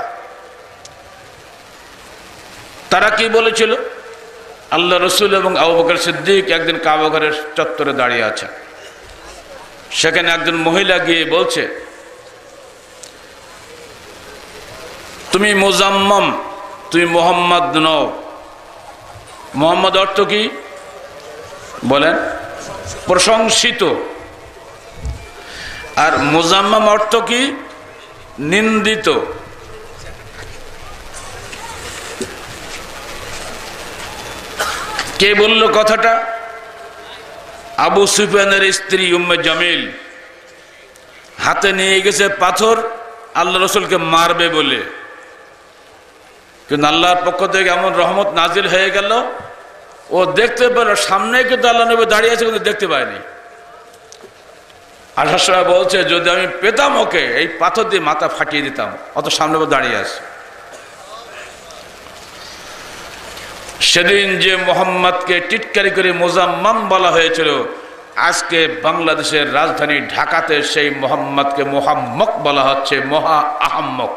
S2: তারা কি বলেছিল? আল্লাহ রসুল এবং আবু বকর সিদ্দিক একদিন কাবা ঘরের চত্বরে দাঁড়িয়ে আছেন, সেখানে একজন মহিলা গিয়ে বলছে, তুমি মুজাম্মাম, তুমি মোহাম্মদ নও। মোহাম্মদ অর্থ কি বলেন? প্রশংসিত। আর মুজাম্মাম অর্থ কি? নিন্দিত। কে বলল কথাটা? আবু সুফিয়ানের স্ত্রী উম্মে জামিল হাতে নিয়ে গেছে পাথর আল্লাহ রসুলকে মারবে বলে, কিন্তু আল্লাহর পক্ষ থেকে এমন রহমত নাজিল হয়ে গেল, ও দেখতে পেল সামনে কিন্তু আল্লাহ নবী দাঁড়িয়ে আছে, কিন্তু দেখতে পায়নি। আসার সময় বলছে, যদি আমি পেতাম ওকে, এই পাথর দিয়ে মাথা ফাটিয়ে দিতাম, অত সামনে দাঁড়িয়ে আছে। সেদিন যে মোহাম্মদকে টিটকারি করে মুজাম্মাম বলা হয়েছিল, আজকে বাংলাদেশের রাজধানী ঢাকাতে সেই মোহাম্মদকে মোহাম্মক বলা হচ্ছে, মহা আহাম্মক।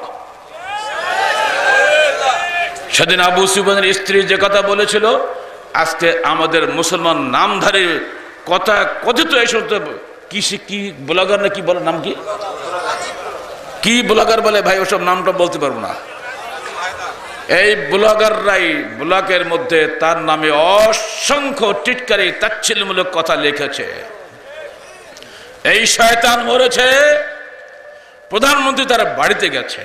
S2: সেদিন আবু সুফিয়ানের স্ত্রী যে কথা বলেছিল, আজকে আমাদের মুসলমান নামধারী কথা কথিত এই সমস্ত কি কি ব্লগার না কি বলে, নাম কি কি ব্লগার বলে ভাই, ওসব নামটা বলতে পারবো না। এই ব্লগাররাই ব্লগের মধ্যে তার নামে অসংখ্য টিটকারি তাচ্ছিল্যমূলক কথা লিখেছে। এই শয়তান মরেছে, প্রধানমন্ত্রী তার বাড়িতে গেছে।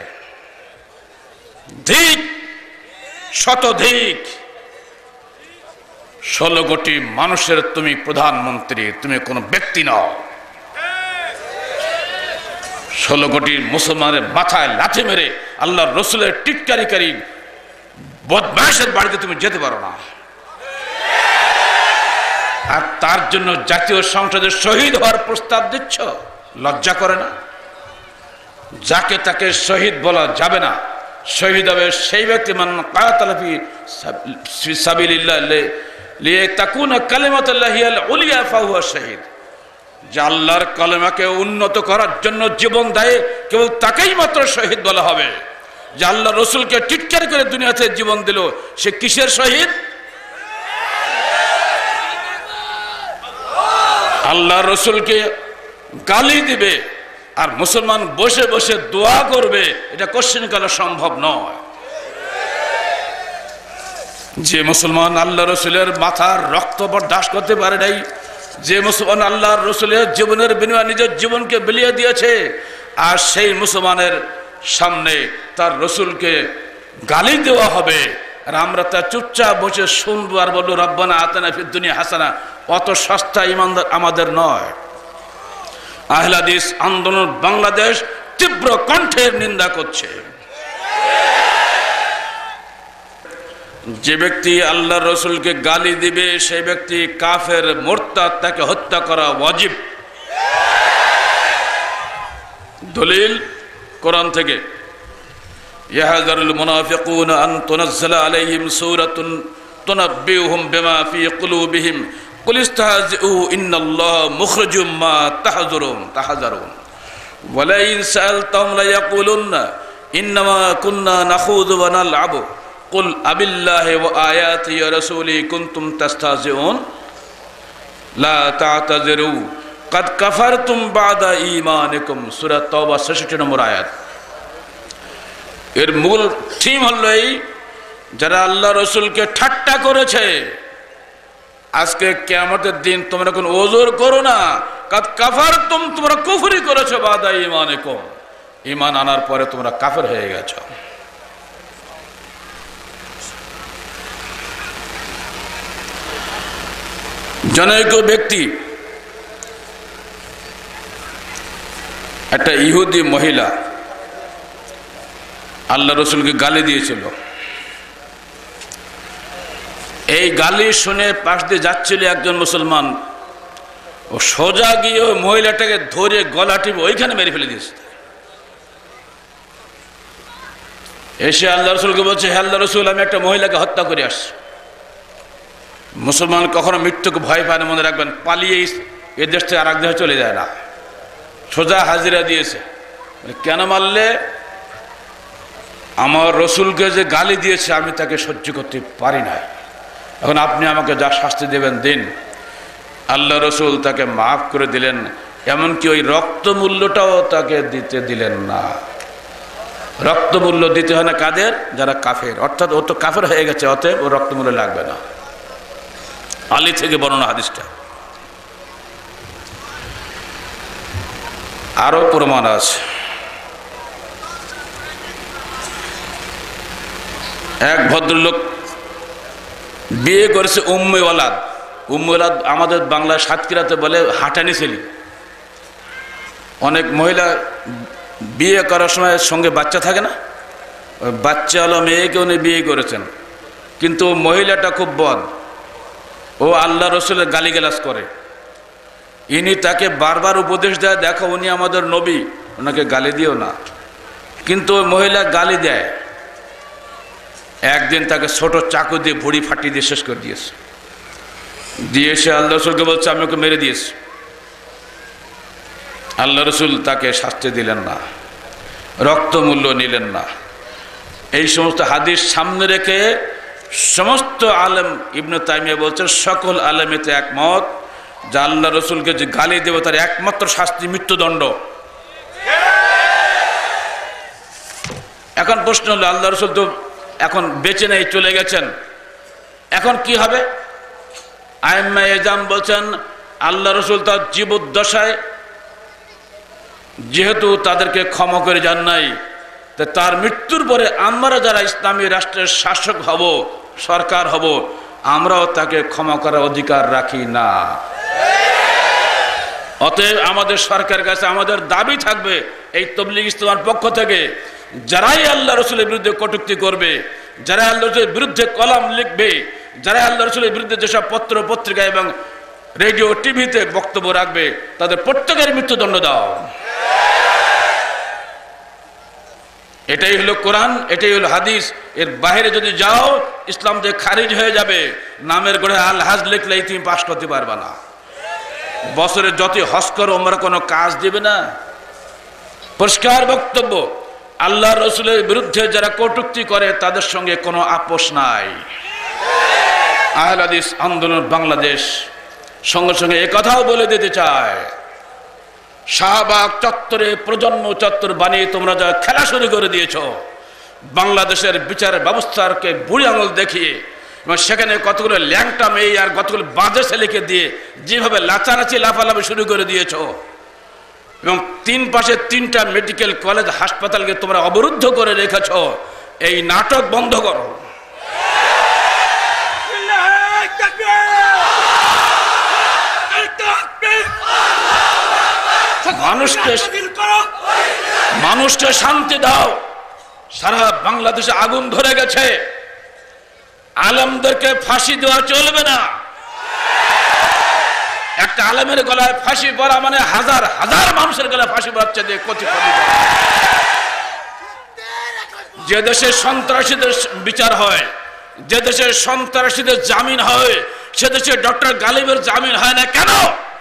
S2: ধিক শতধিক, ষোলো কোটি মানুষের তুমি প্রধানমন্ত্রী, তুমি কোনো ব্যক্তি নও। ষোলো কোটি মুসলমানের মাথায় লাথি মেরে আল্লাহর রসুলের টিটকারিকারী বদমাশের বাড়িতে তুমি যেতে পারো না। আর তার জন্য জাতীয় সংসদে শহীদ হওয়ার প্রস্তাব দিচ্ছ, লজ্জা করে না? যাকে তাকে শহীদ বলা যাবে না। শহীদ হবে সেই ব্যক্তি মান কাতালা ফি সাবিলিল্লাহ লিতাকুনা কালিমাতুল্লাহিল উলিয়া ফাহুয়া শহীদ। যে আল্লাহর কালেমাকে উন্নত করার জন্য জীবন দেয়, কেবল তাকেই মাত্র শহীদ বলা হবে। যে আল্লাহ রসুলকে টিটকারি করে দুনিয়াতে জীবন দিল, সে কিসের শহীদ? আল্লাহ রসুলকে গালি দিবে আর মুসলমান বসে বসে দোয়া করবে, এটা কোশ্চেন কালে সম্ভব নয়। যে মুসলমান আল্লাহ রসুলের মাথার রক্ত বরদাস্ত করতে পারে নাই, যে মুসলমান আল্লাহর রসুলের জীবনের বিনিময়ে নিজের জীবনকে বিলিয়ে দিয়েছে, আর সেই মুসলমানের সামনে তার রসুলকে গালি দেওয়া হবে, আর আমরা তা চুপচাপ বসে শুনবো আর বলবো রব্বানা আতিনা ফিদ দুনিয়া হাসানা, অত সস্তা ইমানদার আমাদের নয়। আহলে হাদিস আন্দোলন বাংলাদেশ তীব্র কণ্ঠের নিন্দা করছে। যে ব্যক্তি আল্লাহর রসুলকে গালি দিবে সেই ব্যক্তি কাফের, মুরতাদ, তাকে হত্যা করা ওয়াজিব। দলিল কোরআন থেকে, ইয়াহযারুল মুনাফিকুনা আন তুনাজ্জালা আলাইহিম সূরাতুন তুনাব্বিউহুম বিমা ফি কুলুবিহিম কুল ইস্তাহজিউ ইন্নাল্লাহা মুখরিজুম মা তাহযুরুন তাহযারুন ওয়ালা ইন সাআলতাহুম লা ইয়াকুলুন্না ইন্নামা কুন্না নাখুযু ওয়া নালআবু কুল আবিল্লাহি ওয়া আয়াতিহি ওয়া রাসূলিহি কুনতুম তাস্তাহজিউন লা তা'তাযিরু কাদ কাফারতুম বা'দা ঈমানিকুম সূরা তাওবা ছেষট্টি নম্বর আয়াত। এর মূল থিম হলো এই, যারা আল্লাহ রসুলকে ঠাট্টা করেছে, আজকে কিয়ামতের দিন তোমরা কোন ওজর করো না, কাদ কাফারতুম, তোমরা কুফরি করেছো বা'দা ঈমানিকুম, ঈমান আনার পরে তোমরা কাফের হয়ে গেছো। জনৈক ব্যক্তি একটা ইহুদি মহিলা আল্লাহ রসুলকে গালি দিয়েছিল। এই গালি শুনে পাশ দিয়ে যাচ্ছিল একজন মুসলমান, ও সোজা গিয়ে ওই মহিলাটাকে ধরে গলা টিপে ওইখানে মেরে ফেলে দিয়েছে। এসে আল্লাহ রসুলকে বলছে, হে আল্লাহ রসুল, আমি একটা মহিলাকে হত্যা করে আসছি। মুসলমান কখনো মৃত্যুকে ভয় পায় না, মনে রাখবেন, পালিয়ে এ দেশ থেকে আর এক দেশে চলে যায় না, সোজা হাজিরা দিয়েছে। কেন মারলে? আমার রসুলকে যে গালি দিয়েছে আমি তাকে সহ্য করতে পারি না, এখন আপনি আমাকে যা শাস্তি দেবেন দিন। আল্লাহ রসুল তাকে মাফ করে দিলেন, এমনকি ওই রক্ত মূল্যটাও তাকে দিতে দিলেন না। রক্ত মূল্য দিতে হয় না কাদের? যারা কাফের, অর্থাৎ ও তো কাফের হয়ে গেছে, অতএব ও রক্ত মূল্য লাগবে না। আলী থেকে বর্ণনা হাদিসটা। আরো প্রমাণ আছে। এক ভদ্রলোক বিয়ে করেছে উম্মে ওয়ালাদ। উম্মে ওয়ালাদ আমাদের বাংলায় সাতক্ষীরাতে বলে হাঁটানি ছেলে। অনেক মহিলা বিয়ে করার সময় সঙ্গে বাচ্চা থাকে না, ওই বাচ্চা হলো মেয়েকে উনি বিয়ে করেছেন, কিন্তু মহিলাটা খুব বদ, ও আল্লাহ রসুলের গালিগালাজ করে। ইনি তাকে বারবার উপদেশ দেয়, দেখো উনি আমাদের নবী, ওনাকে গালি দিও না, কিন্তু ওই মহিলা গালি দেয়। একদিন তাকে ছোট চাকু দিয়ে ভুড়ি ফাটিয়ে দিয়ে শেষ করে দিয়েছে। দিয়ে সে আল্লাহ রসুলকে বলছে, আমি ওকে মেরে দিয়েছি। আল্লাহ রসুল তাকে শাস্তি দিলেন না, রক্ত মূল্য নিলেন না। এই সমস্ত হাদিস সামনে রেখে সমস্ত আলেম, ইবনে তাইমিয়া বলছেন, সকল আলেম এতে একমত যে আল্লাহ রসুলকে যে গালি দেবে তার একমাত্র শাস্তি মৃত্যুদণ্ড। এখন প্রশ্ন হলো, আল্লাহ রসুল তো এখন বেঁচে নেই, চলে গেছেন, এখন কি হবে? আইম্মা এজাম বলছেন, আল্লাহ রসুল তার জীবদ্দশায় যেহেতু তাদেরকে ক্ষমা করে যান নাই, তার মৃত্যুর পরে আমরা যারা ইসলামী রাষ্ট্রের শাসক হব, সরকার হব, আমরাও তাকে ক্ষমা করার অধিকার রাখি না। অতএব আমাদের সরকারের কাছে আমাদের দাবি থাকবে, এই তাবলীগ ইসলামের পক্ষ থেকে, যারাই আল্লাহ রসুলের বিরুদ্ধে কটূক্তি করবে, যারা আল্লাহ রসুলের বিরুদ্ধে কলাম লিখবে, যারা আল্লাহ রসুলের বিরুদ্ধে যেসব পত্র পত্রিকা এবং রেডিও টিভিতে বক্তব্য রাখবে, তাদের প্রত্যেকের মৃত্যুদণ্ড দাও। এটাই হলো কোরআন, এটাই হলো হাদিস। এর বাইরে যদি যাও ইসলাম যে খারিজ হয়ে যাবে। নামের গড়ে আল হাজ লিখলেই তুমি পাশ করতে পারবা না। বছরে যত হজ করো ওমরা কোনো কাজ দিবে না। পরিষ্কার বক্তব্য, আল্লাহ রসুলের বিরুদ্ধে যারা কটূক্তি করে তাদের সঙ্গে কোনো আপোষ নাই। আহলে হাদিস আন্দোলন বাংলাদেশ সঙ্গে সঙ্গে এ কথাও বলে দিতে চায়, শাহবাগ চত্বরে প্রজন্ম চত্বর বানিয়ে তোমরা যা খেলা শুরু করে দিয়েছ, বাংলাদেশের বিচার ব্যবস্থাকে বুড়ি আঙুল দেখিয়ে এবং সেখানে কতগুলো ল্যাংটা মেয়ে আর কতগুলো বাজে ছেলেকে দিয়ে যেভাবে লাচারাচি লাফালাফি শুরু করে দিয়েছ, এবং তিন পাশে তিনটা মেডিকেল কলেজ হাসপাতালকে তোমরা অবরুদ্ধ করে রেখেছ, এই নাটক বন্ধ করো। মানুষকে মানুষকে শান্তি দাও। সারা বাংলাদেশে আগুন ধরে গেছে, আলেমদেরকে ফাঁসি দেওয়া চলবে না। একটা আলেমের গলায় ফাঁসি পড়া মানে হাজার হাজার মানুষের গলায় ফাঁসি পড়াচ্ছে দিয়ে ক্ষতি। যে দেশে সন্ত্রাসীদের বিচার হয়, যে দেশে সন্ত্রাসীদের জামিন হয়, সে দেশে ডক্টর গালিবের জামিন হয় না কেন?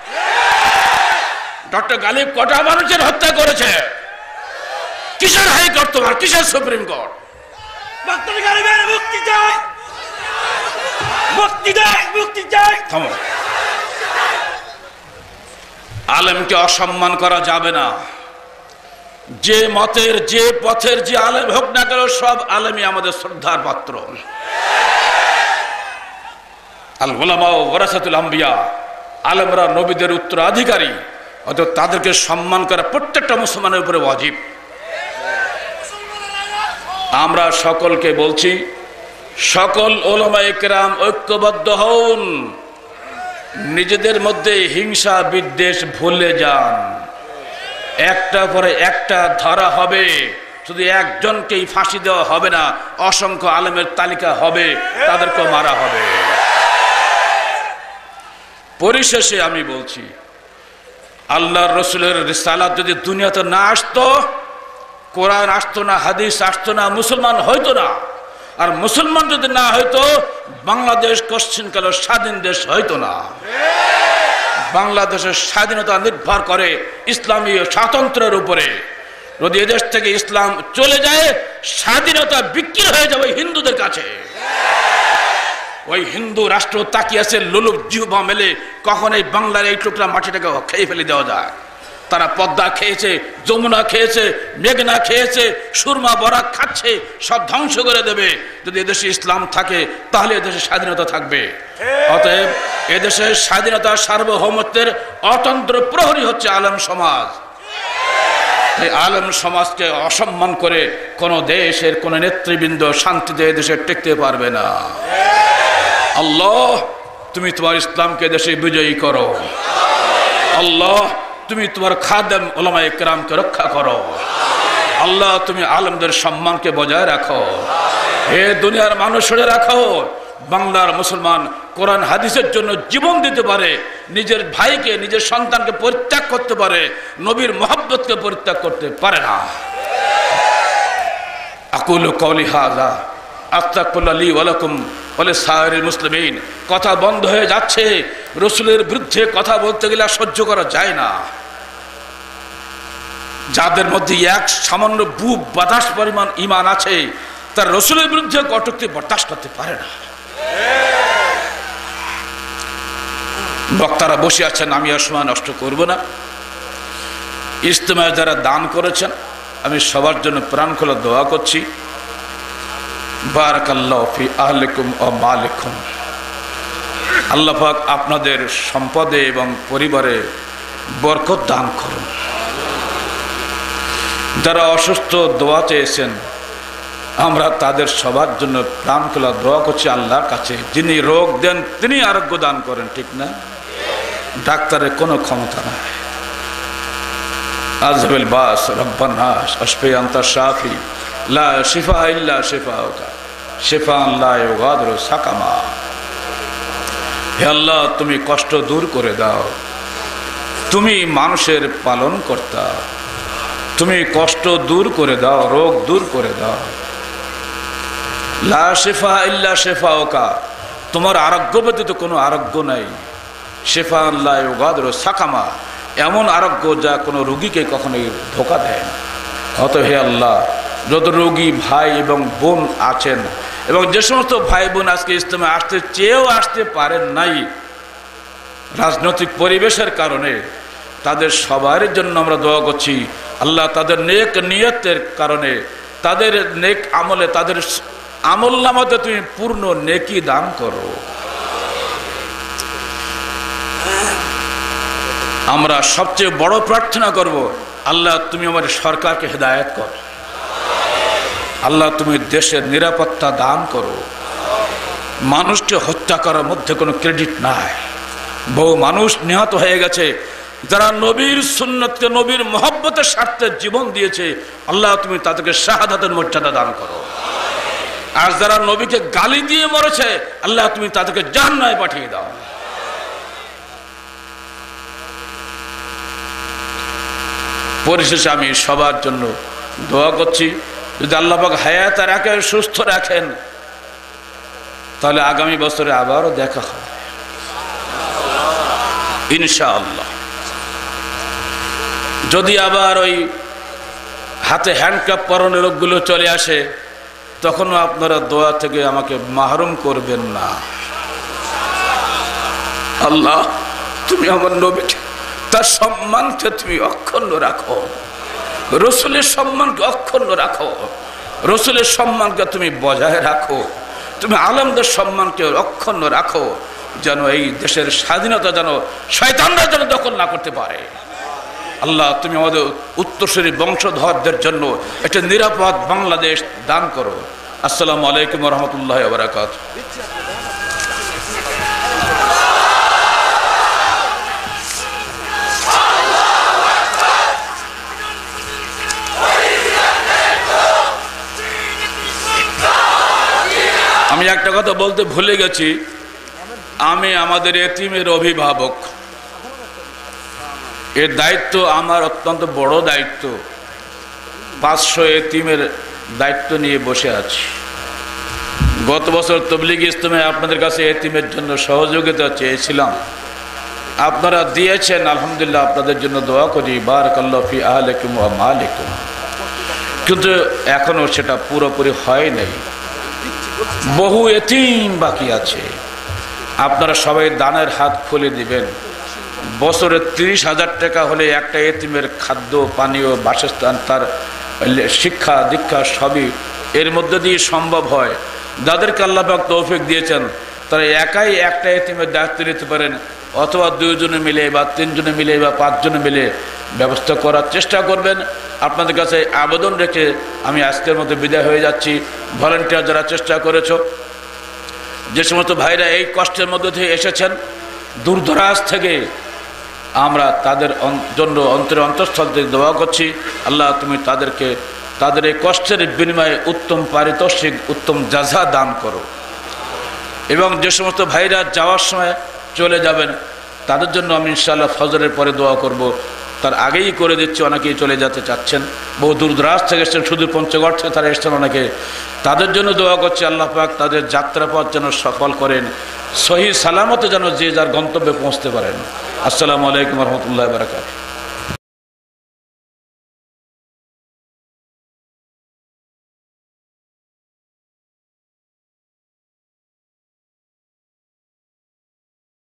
S2: ডক্টর গালিব কটা মানুষের হত্যা করেছে? কিসের হাইকোর্ট তোমার, কিসের সুপ্রিম কোর্ট?
S3: ডক্টর গালিবের মুক্তি চাই, মুক্তি চাই, মুক্তি চাই।
S2: থামো। আলেমকে অসম্মান করা যাবে না। যে মতের, যে পথের যে আলেম হোক না কেন, সব আলেমই আমাদের শ্রদ্ধার পাত্র। আল উলামা ওয়ারাসাতুল আম্বিয়া, আলেমরা নবীদের উত্তরাধিকারী, অতএব তাদেরকে সম্মান করা প্রত্যেকটা মুসলমানের উপরে ওয়াজিব। আমরা সকলকে বলছি, সকল উলামায়ে কেরাম ঐক্যবদ্ধ হন, নিজেদের মধ্যে হিংসা বিদ্বেষ ভুলে যান। একটা পরে একটা ধরা হবে, শুধু একজনকেই ফাঁসি দেওয়া হবে না, অসংখ্য আলেমের তালিকা হবে, তাদেরকে মারা হবে। পরিশেষে আমি বলছি, আল্লাহর রসুলের রিসালাত যদি দুনিয়াতে না আসতো, কোরআন আসতো না, হাদিস আসতো না, মুসলমান হইতো না। আর মুসলমান যদি না হইতো, বাংলাদেশ কোশ্চিনকাল স্বাধীন দেশ হইতো না। বাংলাদেশের স্বাধীনতা নির্ভর করে ইসলামী স্বাতন্ত্র্যের উপরে। যদি এদেশ থেকে ইসলাম চলে যায়, স্বাধীনতা বিক্রি হয়ে যাবে হিন্দুদের কাছে। ওই হিন্দু রাষ্ট্র তাকিয়েছে লোলুপ জিহ্বা মেলে, কখন এই বাংলার এই টুকরা মাটিটাকে খেয়ে ফেলে দেওয়া যায়। তারা পদ্মা খেয়েছে, যমুনা খেয়েছে, মেঘনা খেয়েছে, সুরমা বরাক খাচ্ছে, সব ধ্বংস করে দেবে। যদি এদেশে ইসলাম থাকে, তাহলে এদেশে স্বাধীনতা থাকবে। অতএব এদেশের স্বাধীনতা সার্বভৌমত্বের অতন্ত্র প্রহরী হচ্ছে আলেম সমাজ। এই আলেম সমাজকে অসম্মান করে কোন দেশের কোন নেতৃবৃন্দ শান্তিতে এদেশে টিকতে পারবে না। আল্লাহ, তুমি তোমার ইসলামকে দেশে বিজয়ী করো। আল্লাহ, তুমি তোমার খাদেম উলামায়ে কেরামকে রক্ষা করো। আল্লাহ, তুমি আলেমদের সম্মানকে বজায় রাখো। হে দুনিয়ার মানুষ শুনে রাখো, বাংলার মুসলমান কোরআন হাদিসের জন্য জীবন দিতে পারে, নিজের ভাইকে, নিজের সন্তানকে পরিত্যাগ করতে পারে, নবীর মহব্বতকে পরিত্যাগ করতে পারে না। আকুলু কওলি হাযা আস্তাগফিরুল্লাহ লি ওয়া লাকুম ওয়া লিসাইরিল মুসলিমিন। কথা বন্ধ হয়ে যাচ্ছে। রাসূলের বিরুদ্ধে কথা বলতে গেলে সহ্য করা যায় না। যাদের মধ্যে এক সামান্য বুক বাতাস পরিমাণ ঈমান আছে, তার রাসূলের বিরুদ্ধে কটূক্তি বরদাস্ত করতে পারে না। বক্তারা বসে আছেন, আমি আর সময় নষ্ট করব না। ইজতেমায় যারা দান করেছেন, আমি সবার জন্য প্রাণ খোলা দোয়া করছি। বারাকাল্লাহু ফি আহলিকুম ওয়া মালিকুম। আল্লাহ পাক আপনাদের সম্পদে এবং পরিবারে বরকত দান করুন। যারা অসুস্থ দোয়া চেয়েছেন, আমরা তাদের সবার জন্য প্রাণ খোলা দোয়া করছি আল্লাহর কাছে। যিনি রোগ দেন তিনি আরোগ্য দান করেন, ঠিক না? ডাক্তারের কোনো ক্ষমতা নাই। আযহাবিল বাস রব্বান নাস আশফি আনতা শাফি লা শিফা ইল্লা শিফাউকা শিফাআন লা ইউগাদিরু সাকামা। হে আল্লাহ, তুমি কষ্ট দূর করে দাও। তুমি মানুষের পালন কর্তা, তুমি কষ্ট দূর করে দাও, রোগ দূর করে দাও। লা শিফা ইল্লা শিফাউকা, তোমার আরোগ্য ব্যতীত কোনো আরোগ্য নাই। শিফাআন লা ইউগাদিরু সাকামা, এমন আরোগ্য যা কোনো রোগীকে কখনোই ধোঁকা দেয় না। অত হে আল্লাহ, যত রোগী ভাই এবং বোন আছেন, এবং যে সমস্ত ভাই বোন আজকে ইজতেমা আসতে চেয়েও আসতে পারেন নাই রাজনৈতিক পরিবেশের কারণে, তাদের সবার জন্য আমরা দোয়া করছি। আল্লাহ, তাদের নেক নিয়তের কারণে, তাদের নেক আমলে, তাদের আমল নামাতে তুমি পূর্ণ নেকি দান করো। আমরা সবচেয়ে বড় প্রার্থনা করব, আল্লাহ তুমি আমাদের সরকারকে হেদায়েত করো। আল্লাহ তুমি দেশের নিরাপত্তা দান করো। মানুষকে হত্যা করার মধ্যে কোনো ক্রেডিট নাই। বহু মানুষ নিহত হয়ে গেছে যারা নবীর সুন্নতকে, নবীর মহব্বতের স্বার্থে জীবন দিয়েছে। আল্লাহ তুমি তাদেরকে শাহাদাতের মর্যাদা দান করো। আর যারা নবীকে গালি দিয়ে মরেছে, আল্লাহ তুমি তাদেরকে জাহান্নামে পাঠিয়ে দাও। পরিশেষে আমি সবার জন্য দোয়া করছি, যদি আল্লাহ পাক হায়াত রাখেন, সুস্থ রাখেন, তাহলে আগামী বছরে আবারও দেখা হবে। ইনশাআল্লাহ। যদি আবার ওই হাতে হ্যান্ডকাপ পরানোর রোগগুলো চলে আসে, তখনও আপনারা দোয়া থেকে আমাকে মাহরুম করবেন না। আল্লাহ, তুমি আমার নবীকে, তার সম্মানকে তুমি অক্ষুণ্ণ রাখো, রসুলের সম্মানকে অক্ষুণ্ণ রাখো, রসুলের সম্মানকে তুমি বজায় রাখো, তুমি আলেমদের সম্মানকে অক্ষুণ্ণ রাখো, যেন এই দেশের স্বাধীনতা যেন শয়তানরা যেন দখল না করতে পারে। আল্লাহ, তুমি আমাদের উত্তরসূরি বংশধরদের জন্য একটা নিরাপদ বাংলাদেশ দান করো। আসসালামু আলাইকুম ওয়া রাহমাতুল্লাহি ওয়া বারাকাতুহু। আমি একটা কথা বলতে ভুলে গেছি, আমি আমাদের এতিমের অভিভাবক, এর দায়িত্ব আমার অত্যন্ত বড় দায়িত্ব। পাঁচশো এতিমের দায়িত্ব নিয়ে বসে আছি। গত বছর তবলিগ ইজতেমায় আপনাদের কাছে এতিমের জন্য সহযোগিতা চেয়েছিলাম, আপনারা দিয়েছেন, আলহামদুলিল্লাহ। আপনাদের জন্য দোয়া করি, বারাকাল্লাহু ফি আহলিকুম ওয়া মালিকুম। কিন্তু এখনো সেটা পুরোপুরি হয় নাই, বহু এতিম বাকি আছে। আপনারা সবাই দানের হাত খুলে দিবেন। বছরে তিরিশ হাজার টাকা হলে একটা এতিমের খাদ্য, পানীয়, বাসস্থান, তার শিক্ষা দীক্ষা সবই এর মধ্যে দিয়ে সম্ভব হয়। যাদেরকে আল্লাহ পাক তৌফিক দিয়েছেন, তারা একাই একটা এতিমের দায়িত্ব নিতে পারেন, অথবা দুইজনে মিলে বা তিনজনে মিলে বা পাঁচজনে মিলে ব্যবস্থা করার চেষ্টা করবেন। আপনাদের কাছে আবেদন রেখে আমি আজকের মতো বিদায় হয়ে যাচ্ছি। ভলেন্টিয়ার যারা চেষ্টা করেছো, যে সমস্ত ভাইরা এই কষ্টের মধ্যে দিয়ে এসেছেন দূরদরাজ থেকে, আমরা তাদের জন্য অন্তরে অন্তঃস্থল থেকে দোয়া করছি। আল্লাহ, তুমি তাদেরকে তাদের এই কষ্টের বিনিময়ে উত্তম পারিতোষিক, উত্তম জাযা দান করো। এবং যে সমস্ত ভাইরা যাওয়ার সময় চলে যাবেন, তাদের জন্য আমি ইনশাআল্লাহ ফজরের পরে দোয়া করব। তার আগেই করে দিচ্ছি, অনেকেই চলে যেতে চাচ্ছেন, বহু দূরদরাজ থেকে এসছেন, শুধু পঞ্চগড় থেকে তারা এসছেন অনেকে, তাদের জন্য দোয়া করছি। আল্লাহ পাক তাদের যাত্রাপথ যেন সফল করেন, সহি সালামতে যেন যে যার গন্তব্যে পৌঁছতে পারেন। আসসালামু আলাইকুম ওয়া রাহমাতুল্লাহি ওয়া বারাকাতুহু।